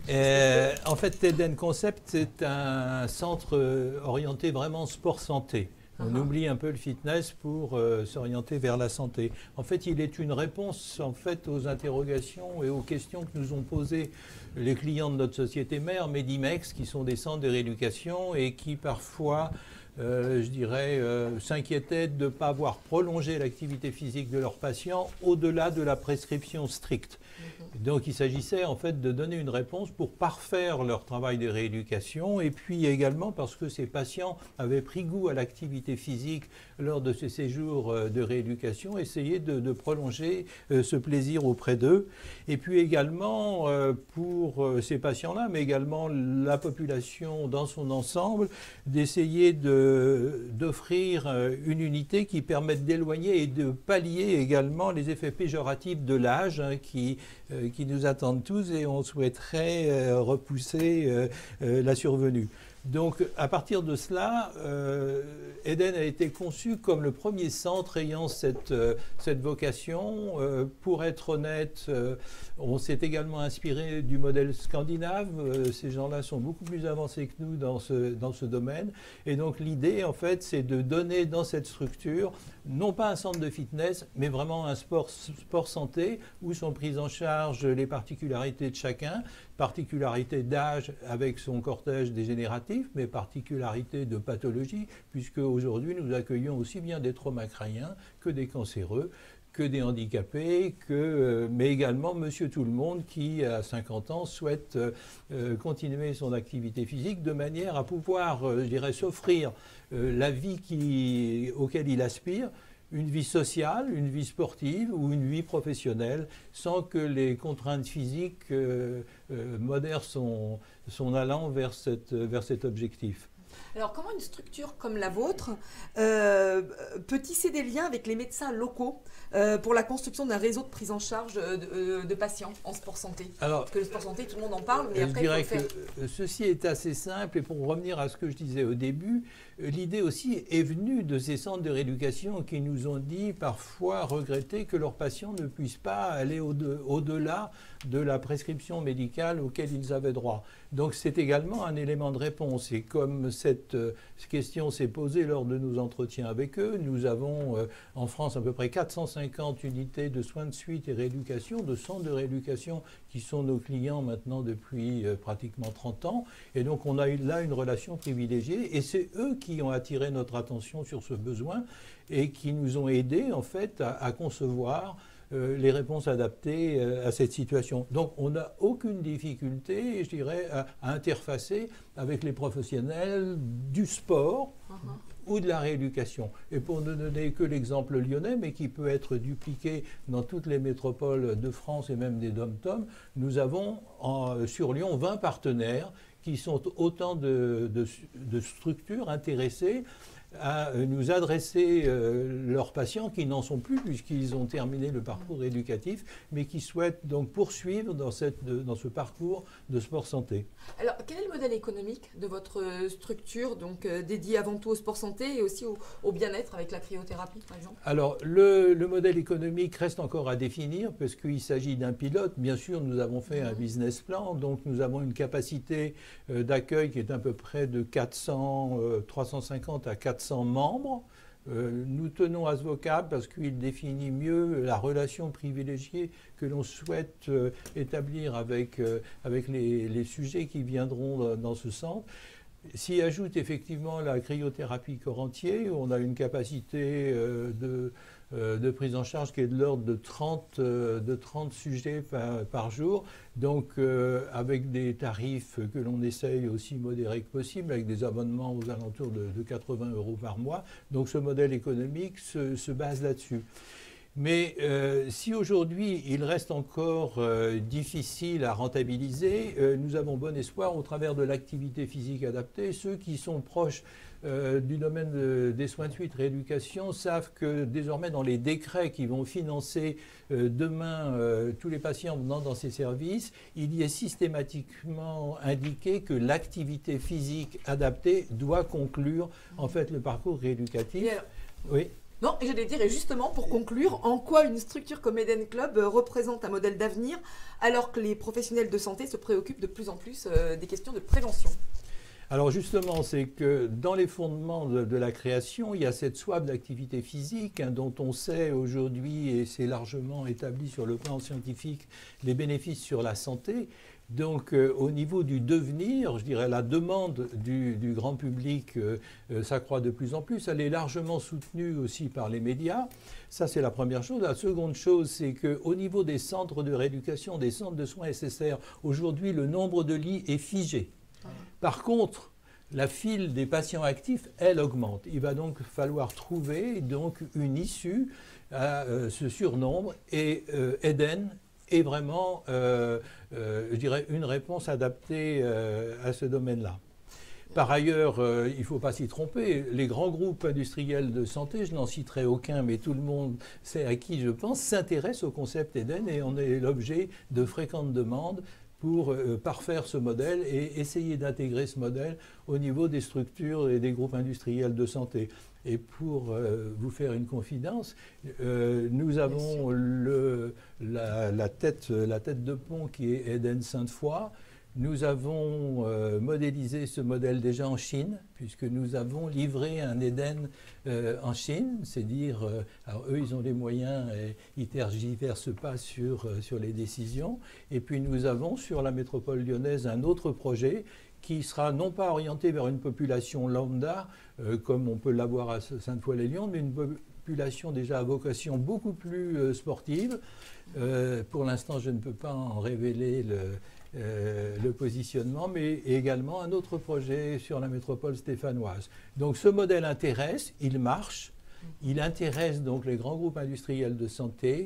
Euh, en fait, Eden Concept, c'est un centre orienté vraiment sport-santé. On uh-huh. oublie un peu le fitness pour euh, s'orienter vers la santé. En fait, il est une réponse en fait, aux interrogations et aux questions que nous ont posées les clients de notre société mère, Medimex, qui sont des centres de rééducation et qui parfois, euh, je dirais, euh, s'inquiétaient de ne pas avoir prolongé l'activité physique de leurs patients au-delà de la prescription stricte. Donc il s'agissait en fait de donner une réponse pour parfaire leur travail de rééducation et puis également parce que ces patients avaient pris goût à l'activité physique lors de ces séjours de rééducation, essayer de, de prolonger euh, ce plaisir auprès d'eux. Et puis également euh, pour euh, ces patients-là, mais également la population dans son ensemble, d'essayer de, d'offrir euh, une unité qui permette d'éloigner et de pallier également les effets péjoratifs de l'âge hein, qui euh, qui nous attendent tous et on souhaiterait euh, repousser euh, euh, la survenue. Donc, à partir de cela, euh, Eden a été conçu comme le premier centre ayant cette, euh, cette vocation. Euh, pour être honnête, euh, on s'est également inspiré du modèle scandinave. Euh, ces gens-là sont beaucoup plus avancés que nous dans ce, dans ce domaine. Et donc, l'idée, en fait, c'est de donner dans cette structure, non pas un centre de fitness, mais vraiment un sport, sport santé, où sont prises en charge les particularités de chacun, particularités d'âge avec son cortège dégénératif, mais particularité de pathologie, puisque aujourd'hui nous accueillons aussi bien des traumas crâniens que des cancéreux, que des handicapés, que, euh, mais également monsieur tout le monde qui, à cinquante ans, souhaite euh, continuer son activité physique de manière à pouvoir, euh, je dirais, s'offrir euh, la vie qui, auquel il aspire, une vie sociale, une vie sportive ou une vie professionnelle, sans que les contraintes physiques euh, euh, modèrent son, son allant vers, cette, vers cet objectif. Alors, comment une structure comme la vôtre euh, peut tisser des liens avec les médecins locaux euh, pour la construction d'un réseau de prise en charge de, de, de patients en sport santé? Alors, parce que le sport santé, tout le monde en parle, mais je après, dirais il faut le que faire. Ceci est assez simple, et pour revenir à ce que je disais au début, l'idée aussi est venue de ces centres de rééducation qui nous ont dit parfois regretter que leurs patients ne puissent pas aller au-delà de la prescription médicale auquel ils avaient droit. Donc c'est également un élément de réponse. Et comme cette euh, question s'est posée lors de nos entretiens avec eux, nous avons euh, en France à peu près quatre cent cinquante unités de soins de suite et rééducation, de centres de rééducation qui sont nos clients maintenant depuis euh, pratiquement trente ans. Et donc on a eu là une relation privilégiée, et c'est eux qui ont attiré notre attention sur ce besoin et qui nous ont aidés en fait à, à concevoir euh, les réponses adaptées euh, à cette situation. Donc on n'a aucune difficulté, je dirais, à, à interfacer avec les professionnels du sport uh-huh. ou de la rééducation. Et pour ne donner que l'exemple lyonnais, mais qui peut être dupliqué dans toutes les métropoles de France et même des dom-tom, nous avons en, sur Lyon vingt partenaires qui sont autant de, de, de structures intéressées à nous adresser euh, leurs patients qui n'en sont plus puisqu'ils ont terminé le parcours éducatif, mais qui souhaitent donc poursuivre dans, cette, de, dans ce parcours de sport santé. Alors, quel est le modèle économique de votre structure, donc euh, dédiée avant tout au sport santé et aussi au, au bien-être avec la cryothérapie, par exemple? Alors, le, le modèle économique reste encore à définir parce qu'il s'agit d'un pilote. Bien sûr, nous avons fait mmh. un business plan, donc nous avons une capacité euh, d'accueil qui est à peu près de quatre cents, euh, trois cent cinquante à quatre cents membres. Euh, nous tenons à ce vocable parce qu'il définit mieux la relation privilégiée que l'on souhaite euh, établir avec, euh, avec les, les sujets qui viendront dans, dans ce centre. S'y ajoute effectivement la cryothérapie corps entier, où on a une capacité euh, de, euh, de prise en charge qui est de l'ordre de trente, euh, de trente sujets par, par jour, donc euh, avec des tarifs que l'on essaye aussi modérés que possible, avec des abonnements aux alentours de, de quatre-vingts euros par mois. Donc ce modèle économique se, se base là-dessus. Mais euh, si aujourd'hui il reste encore euh, difficile à rentabiliser, euh, nous avons bon espoir au travers de l'activité physique adaptée. Ceux qui sont proches euh, du domaine de, des soins de suite rééducation savent que désormais dans les décrets qui vont financer euh, demain euh, tous les patients venant dans ces services, il y est systématiquement indiqué que l'activité physique adaptée doit conclure en fait le parcours rééducatif. Alors, oui. Non, et j'allais dire, et justement, pour conclure, en quoi une structure comme Eden Club euh, représente un modèle d'avenir alors que les professionnels de santé se préoccupent de plus en plus euh, des questions de prévention? Alors justement, c'est que dans les fondements de, de la création, il y a cette soif d'activité physique hein, dont on sait aujourd'hui, et c'est largement établi sur le plan scientifique, les bénéfices sur la santé. Donc euh, au niveau du devenir, je dirais la demande du, du grand public euh, euh, s'accroît de plus en plus. Elle est largement soutenue aussi par les médias. Ça, c'est la première chose. La seconde chose, c'est qu'au niveau des centres de rééducation, des centres de soins S S R, aujourd'hui, le nombre de lits est figé. Par contre, la file des patients actifs, elle augmente. Il va donc falloir trouver donc une issue à euh, ce surnombre et euh, Eden est vraiment, euh, euh, je dirais, une réponse adaptée euh, à ce domaine-là. Par ailleurs, euh, il ne faut pas s'y tromper, les grands groupes industriels de santé, je n'en citerai aucun, mais tout le monde sait à qui je pense, s'intéressent au concept Eden et on est l'objet de fréquentes demandes pour euh, parfaire ce modèle et essayer d'intégrer ce modèle au niveau des structures et des groupes industriels de santé. Et pour euh, vous faire une confidence, euh, nous avons le, la, la, tête, la tête de pont qui est Eden Sainte-Foy. Nous avons euh, modélisé ce modèle déjà en Chine, puisque nous avons livré un Eden euh, en Chine, c'est dire, euh, alors eux ils ont les moyens et ils ne tergiversent pas sur, euh, sur les décisions. Et puis nous avons sur la métropole lyonnaise un autre projet qui sera non pas orienté vers une population lambda, euh, comme on peut l'avoir à Sainte-Foy-les-Lyons, mais une population déjà à vocation beaucoup plus euh, sportive. Euh, pour l'instant, je ne peux pas en révéler le, euh, le positionnement, mais également un autre projet sur la métropole stéphanoise. Donc ce modèle intéresse, il marche, il intéresse donc les grands groupes industriels de santé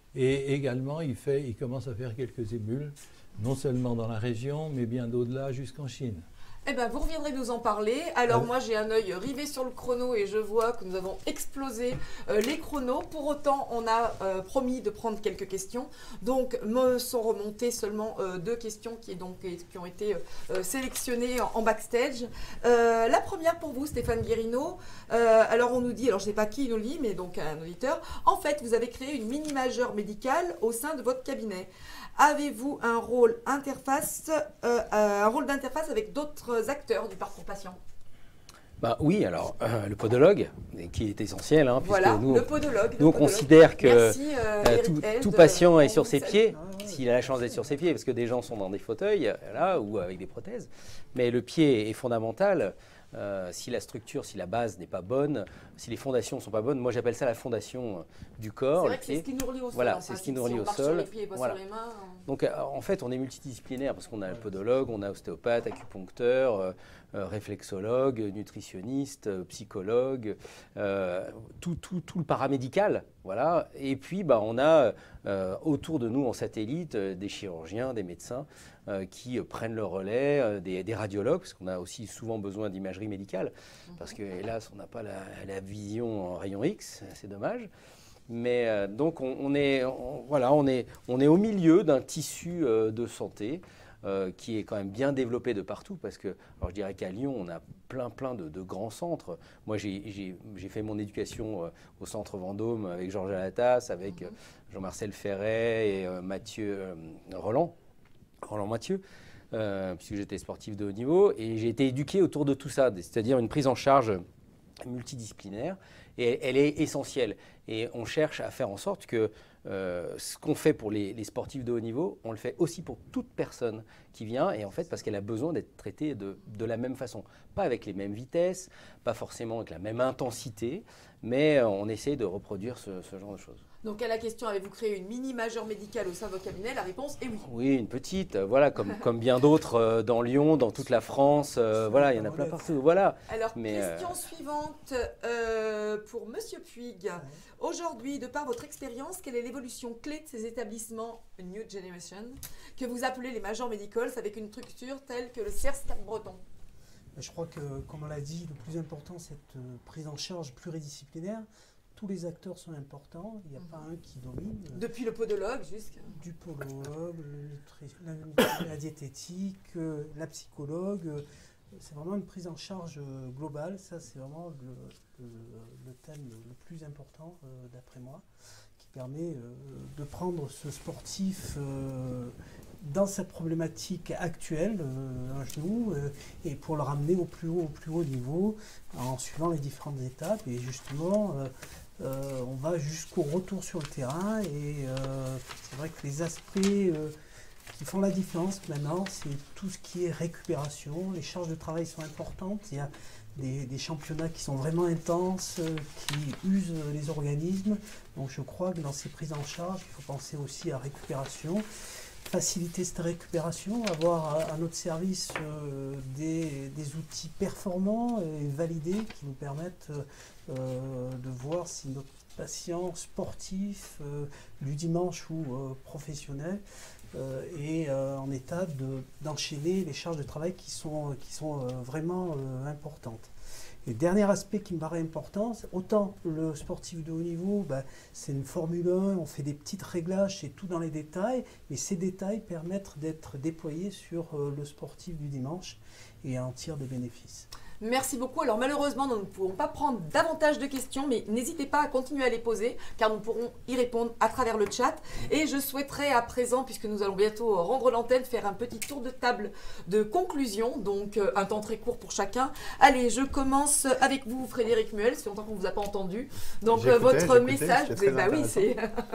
et également il, fait, il commence à faire quelques émules, non seulement dans la région, mais bien au-delà jusqu'en Chine. Eh bien, vous reviendrez nous en parler. Alors, Euh. moi, j'ai un œil rivé sur le chrono et je vois que nous avons explosé euh, les chronos. Pour autant, on a euh, promis de prendre quelques questions. Donc, me sont remontées seulement euh, deux questions qui, donc, qui ont été euh, sélectionnées en, en backstage. Euh, la première pour vous, Stéphane Guérino. Euh, alors, on nous dit, alors je ne sais pas qui nous le dit, mais donc un auditeur. En fait, vous avez créé une mini-majeure médicale au sein de votre cabinet. Avez-vous un rôle interface, euh, un rôle d'interface avec d'autres acteurs du parcours patient? Bah oui, alors euh, le podologue, qui est essentiel, hein, puisque Voilà, nous, le podologue. nous on podologue. considère que Merci, euh, euh, Eric tout, Held, tout patient euh, est sur on ses vous salue. pieds, s'il a la chance d'être sur ses pieds, parce que des gens sont dans des fauteuils, là, ou avec des prothèses, mais le pied est fondamental. Euh, si la structure, si la base n'est pas bonne, si les fondations ne sont pas bonnes, moi j'appelle ça la fondation du corps. C'est vrai que c'est ce qui nous relie au sol. Voilà, en c'est ce principe. qui nous Si relie on au marche sol. Sur les pieds et pas Voilà. sur les mains, on... Donc euh, en fait, on est multidisciplinaire parce qu'on a le podologue, on a ostéopathe, acupuncteur, euh, euh, réflexologue, nutritionniste, euh, psychologue, euh, tout, tout, tout le paramédical. Voilà. Et puis, bah, on a euh, autour de nous en satellite euh, des chirurgiens, des médecins euh, qui euh, prennent le relais, euh, des, des radiologues, parce qu'on a aussi souvent besoin d'imagerie médicale, parce que hélas, on n'a pas la, la vision en rayon X, c'est dommage. Mais euh, donc on, on, est, on, voilà, on, est, on est au milieu d'un tissu euh, de santé euh, qui est quand même bien développé de partout, parce que alors je dirais qu'à Lyon, on a plein plein de, de grands centres. Moi, j'ai fait mon éducation euh, au centre Vendôme avec Georges Alatas, avec euh, Jean-Marcel Ferret et euh, Mathieu euh, Roland, Roland Mathieu. Euh, puisque j'étais sportif de haut niveau, et j'ai été éduqué autour de tout ça, c'est-à-dire une prise en charge multidisciplinaire, et elle est essentielle. Et on cherche à faire en sorte que euh, ce qu'on fait pour les, les sportifs de haut niveau, on le fait aussi pour toute personne qui vient, et en fait parce qu'elle a besoin d'être traitée de, de la même façon. Pas avec les mêmes vitesses, pas forcément avec la même intensité, mais on essaie de reproduire ce, ce genre de choses. Donc à la question, avez-vous créé une mini-majeure médicale au sein de votre cabinet? La réponse est oui. Oui, une petite, euh, voilà, comme, comme bien d'autres euh, dans Lyon, dans toute la France, euh, voilà, il y en a plein partout, voilà. Alors, Mais, question euh... suivante euh, pour Monsieur Puig. Aujourd'hui, de par votre expérience, quelle est l'évolution clé de ces établissements New Generation que vous appelez les majors médicals avec une structure telle que le C E R S Cap-Breton? Je crois que, comme on l'a dit, le plus important, c'est cette prise en charge pluridisciplinaire. Tous les acteurs sont importants, il n'y a mmh. pas un qui domine. Depuis le podologue jusqu'à... Du podologue, le la, la diététique, euh, la psychologue. Euh, c'est vraiment une prise en charge euh, globale. Ça, c'est vraiment le, le, le thème le plus important, euh, d'après moi, qui permet euh, de prendre ce sportif euh, dans sa problématique actuelle, euh, un genou, euh, et pour le ramener au plus haut, au plus haut niveau, en suivant les différentes étapes. Et justement, euh, Euh, on va jusqu'au retour sur le terrain, et euh, c'est vrai que les aspects euh, qui font la différence maintenant, c'est tout ce qui est récupération. Les charges de travail sont importantes, il y a des, des championnats qui sont vraiment intenses, euh, qui usent les organismes. Donc je crois que dans ces prises en charge, il faut penser aussi à récupération, faciliter cette récupération, avoir à, à notre service euh, des, des outils performants et validés qui nous permettent euh, de voir si notre patient sportif euh, du dimanche ou euh, professionnel euh, est euh, en état de, d'enchaîner les charges de travail qui sont, qui sont euh, vraiment euh, importantes. Et le dernier aspect qui me paraît important, autant le sportif de haut niveau, ben, c'est une Formule un, on fait des petits réglages, c'est tout dans les détails, mais ces détails permettent d'être déployés sur euh, le sportif du dimanche et en tire des bénéfices. Merci beaucoup. Alors malheureusement, nous ne pourrons pas prendre davantage de questions, mais n'hésitez pas à continuer à les poser, car nous pourrons y répondre à travers le chat. Et je souhaiterais à présent, puisque nous allons bientôt rendre l'antenne, faire un petit tour de table de conclusion, donc euh, un temps très court pour chacun. Allez, je commence avec vous, Frédéric Muel, c'est longtemps qu'on ne vous a pas entendu. Donc euh, votre message, c'est bah oui, c'est...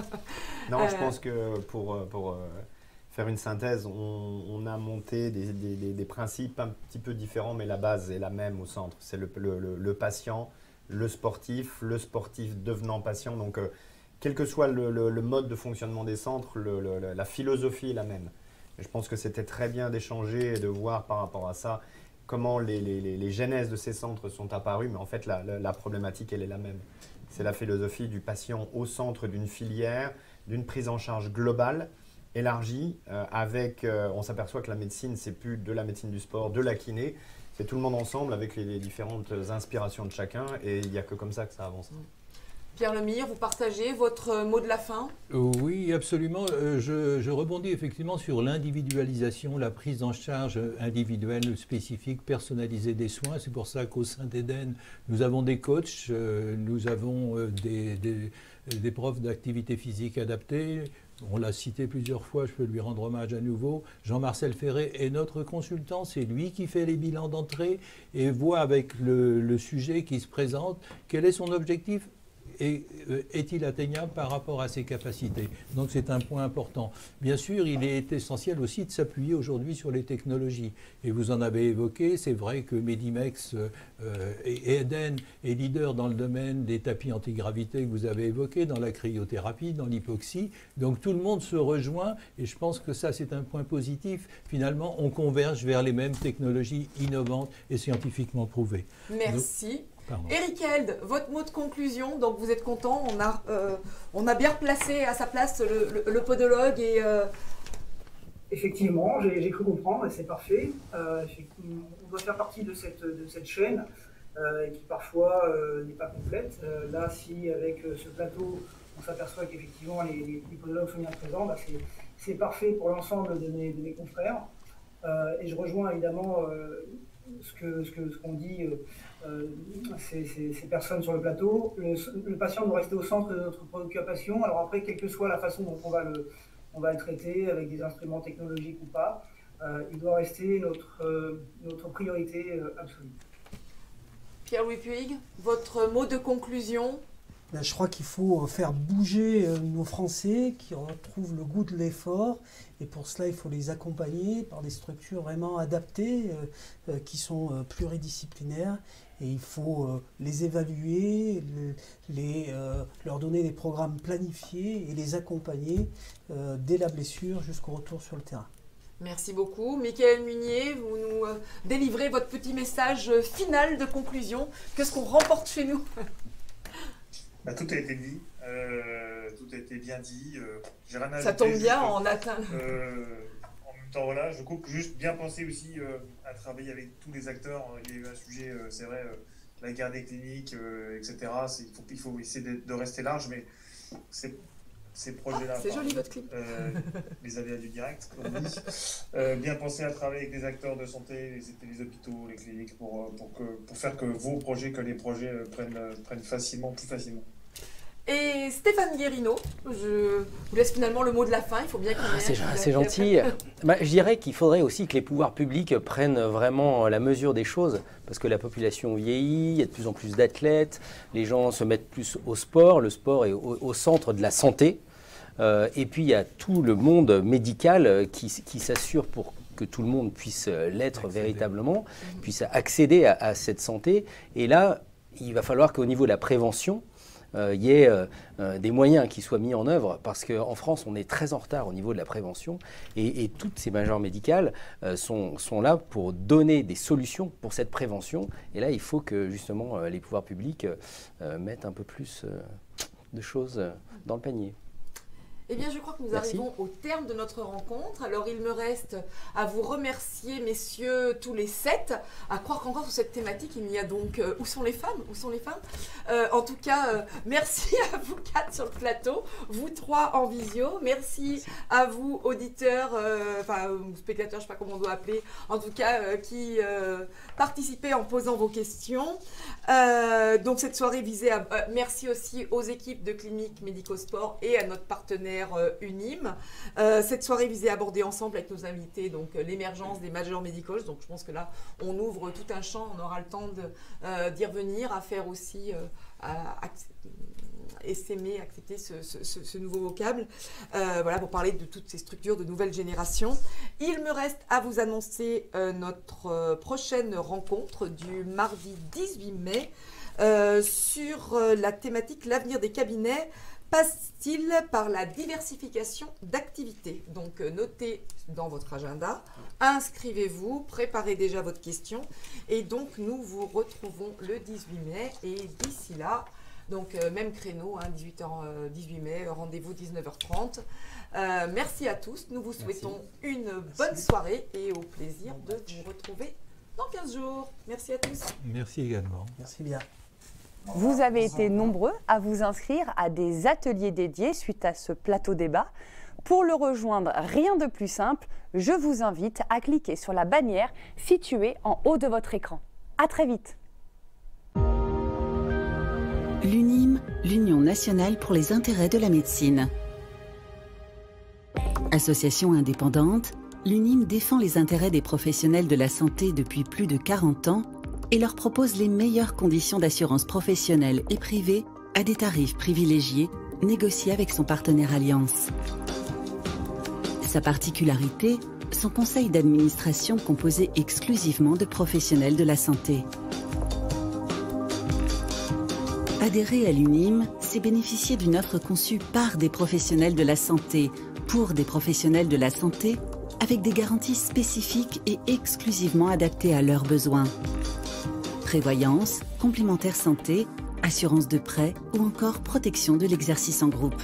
non, je pense que pour... pour euh... faire une synthèse, on, on a monté des, des, des, des principes un petit peu différents, mais la base est la même au centre. C'est le, le, le patient le sportif, le sportif devenant patient. Donc, euh, quel que soit le, le, le mode de fonctionnement des centres, le, le, la philosophie est la même. Et je pense que c'était très bien d'échanger et de voir par rapport à ça comment les, les, les, les genèses de ces centres sont apparues, mais en fait, la, la, la problématique, elle est la même. C'est la philosophie du patient au centre d'une filière, d'une prise en charge globale, élargie, euh, avec, euh, on s'aperçoit que la médecine, c'est plus de la médecine du sport, de la kiné, c'est tout le monde ensemble avec les, les différentes inspirations de chacun, et il n'y a que comme ça que ça avance. Pierre Lemire, vous partagez votre mot de la fin? Oui, absolument. Euh, je, je rebondis effectivement sur l'individualisation, la prise en charge individuelle, spécifique, personnalisée des soins. C'est pour ça qu'au sein d'Eden, nous avons des coachs, euh, nous avons euh, des, des, des profs d'activité physique adaptée. On l'a cité plusieurs fois, je peux lui rendre hommage à nouveau. Jean-Marcel Ferré est notre consultant, c'est lui qui fait les bilans d'entrée et voit avec le, le sujet qui se présente quel est son objectif. Et est-il atteignable par rapport à ses capacités? Donc c'est un point important. Bien sûr, il est essentiel aussi de s'appuyer aujourd'hui sur les technologies. Et vous en avez évoqué, c'est vrai que Medimex euh, et Eden est leader dans le domaine des tapis antigravité que vous avez évoqué, dans la cryothérapie, dans l'hypoxie. Donc tout le monde se rejoint et je pense que ça c'est un point positif. Finalement, on converge vers les mêmes technologies innovantes et scientifiquement prouvées. Merci. Donc, Pardon. Eric Held, votre mot de conclusion, donc vous êtes content, on a, euh, on a bien replacé à sa place le, le, le podologue et... Euh... Effectivement, j'ai cru comprendre et c'est parfait. Euh, on doit faire partie de cette, de cette chaîne euh, qui parfois euh, n'est pas complète. Euh, là, si avec ce plateau, on s'aperçoit qu'effectivement les, les, les podologues sont bien présents, bah c'est parfait pour l'ensemble de mes, de mes confrères. Euh, et je rejoins évidemment euh, ce que ce que ce qu'on dit euh, euh, ces, ces, ces personnes sur le plateau. Le, le patient doit rester au centre de notre préoccupation. Alors après, quelle que soit la façon dont on va le, on va le traiter, avec des instruments technologiques ou pas, euh, il doit rester notre, euh, notre priorité euh, absolue. Pierre-Louis Puig, votre mot de conclusion? Ben, je crois qu'il faut faire bouger nos Français qui retrouvent le goût de l'effort et pour cela il faut les accompagner par des structures vraiment adaptées euh, qui sont euh, pluridisciplinaires et il faut euh, les évaluer, les, les, euh, leur donner des programmes planifiés et les accompagner euh, dès la blessure jusqu'au retour sur le terrain. Merci beaucoup. Mickaël Munier, vous nous euh, délivrez votre petit message final de conclusion. Qu'est-ce qu'on remporte chez nous? Bah, tout a été dit, euh, tout a été bien dit. Euh, rien à Ça ajouter, tombe bien, juste, on atteint. Euh, en même temps, voilà, je coupe juste bien penser aussi euh, à travailler avec tous les acteurs. Il y a eu un sujet, euh, c'est vrai, euh, la guerre des cliniques, euh, et cetera. Il faut, il faut essayer de, de rester large, mais c'est. Ces projets-là, ah, c'est joli votre clip. Euh, les aléas du direct, comme on dit. Euh, bien penser à travailler avec les acteurs de santé, les, les hôpitaux, les cliniques, pour, pour, que, pour faire que vos projets, que les projets prennent, prennent facilement, plus facilement. Et Stéphane Guérino, je vous laisse finalement le mot de la fin, il faut bien qu'il y ait... Ah, c'est gentil. Bah, je dirais qu'il faudrait aussi que les pouvoirs publics prennent vraiment la mesure des choses, parce que la population vieillit, il y a de plus en plus d'athlètes, les gens se mettent plus au sport, le sport est au, au centre de la santé, euh, et puis il y a tout le monde médical qui, qui s'assure pour que tout le monde puisse l'être véritablement, puisse accéder à, à cette santé, et là, il va falloir qu'au niveau de la prévention, il euh, y ait euh, euh, des moyens qui soient mis en œuvre parce qu'en France, on est très en retard au niveau de la prévention et, et toutes ces majors médicales euh, sont, sont là pour donner des solutions pour cette prévention. Et là, il faut que justement euh, les pouvoirs publics euh, mettent un peu plus euh, de choses euh, dans le panier. Eh bien, je crois que nous Merci. arrivons au terme de notre rencontre. Alors, il me reste à vous remercier, messieurs, tous les sept. À croire qu'encore sur cette thématique, il y a donc... Euh, où sont les femmes? Où sont les femmes euh, En tout cas, euh, merci à vous quatre sur le plateau, vous trois en visio. Merci, merci. à vous, auditeurs, euh, enfin, spectateurs, je ne sais pas comment on doit appeler, en tout cas, euh, qui euh, participez en posant vos questions. Euh, donc, cette soirée visée à... Euh, merci aussi aux équipes de Clinique Médico-Sport et à notre partenaire Unime. Euh, cette soirée visée à aborder ensemble avec nos invités donc euh, l'émergence des majors médicaux. Donc je pense que là on ouvre tout un champ, on aura le temps d'y euh, revenir, à faire aussi euh, à, à, essaimer, accepter ce, ce, ce, ce nouveau vocable, euh, voilà, pour parler de toutes ces structures de nouvelle génération. Il me reste à vous annoncer euh, notre euh, prochaine rencontre du mardi dix-huit mai. Euh, sur euh, la thématique l'avenir des cabinets passe-t-il par la diversification d'activités? Donc euh, notez dans votre agenda, inscrivez-vous, préparez déjà votre question et donc nous vous retrouvons le dix-huit mai et d'ici là, donc euh, même créneau, hein, dix-huit heures, euh, dix-huit mai, rendez-vous dix-neuf heures trente. Euh, merci à tous, nous vous souhaitons merci. une bonne merci. soirée et au plaisir de vous retrouver dans quinze jours. Merci à tous. Merci également. Merci bien. Vous avez été nombreux à vous inscrire à des ateliers dédiés suite à ce plateau débat. Pour le rejoindre, rien de plus simple, je vous invite à cliquer sur la bannière située en haut de votre écran. À très vite. L'U N I M, l'Union nationale pour les intérêts de la médecine. Association indépendante, l'U N I M défend les intérêts des professionnels de la santé depuis plus de quarante ans et leur propose les meilleures conditions d'assurance professionnelle et privée à des tarifs privilégiés négociés avec son partenaire Allianz. Sa particularité, son conseil d'administration composé exclusivement de professionnels de la santé. Adhérer à l'U N I M, c'est bénéficier d'une offre conçue par des professionnels de la santé, pour des professionnels de la santé, avec des garanties spécifiques et exclusivement adaptées à leurs besoins. Prévoyance, complémentaire santé, assurance de prêt ou encore protection de l'exercice en groupe.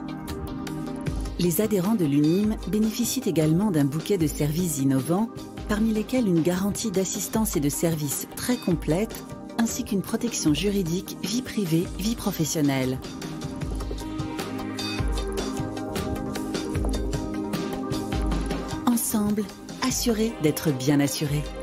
Les adhérents de l'U N I M bénéficient également d'un bouquet de services innovants, parmi lesquels une garantie d'assistance et de services très complète, ainsi qu'une protection juridique vie privée, vie professionnelle. Ensemble, assurés d'être bien assurés.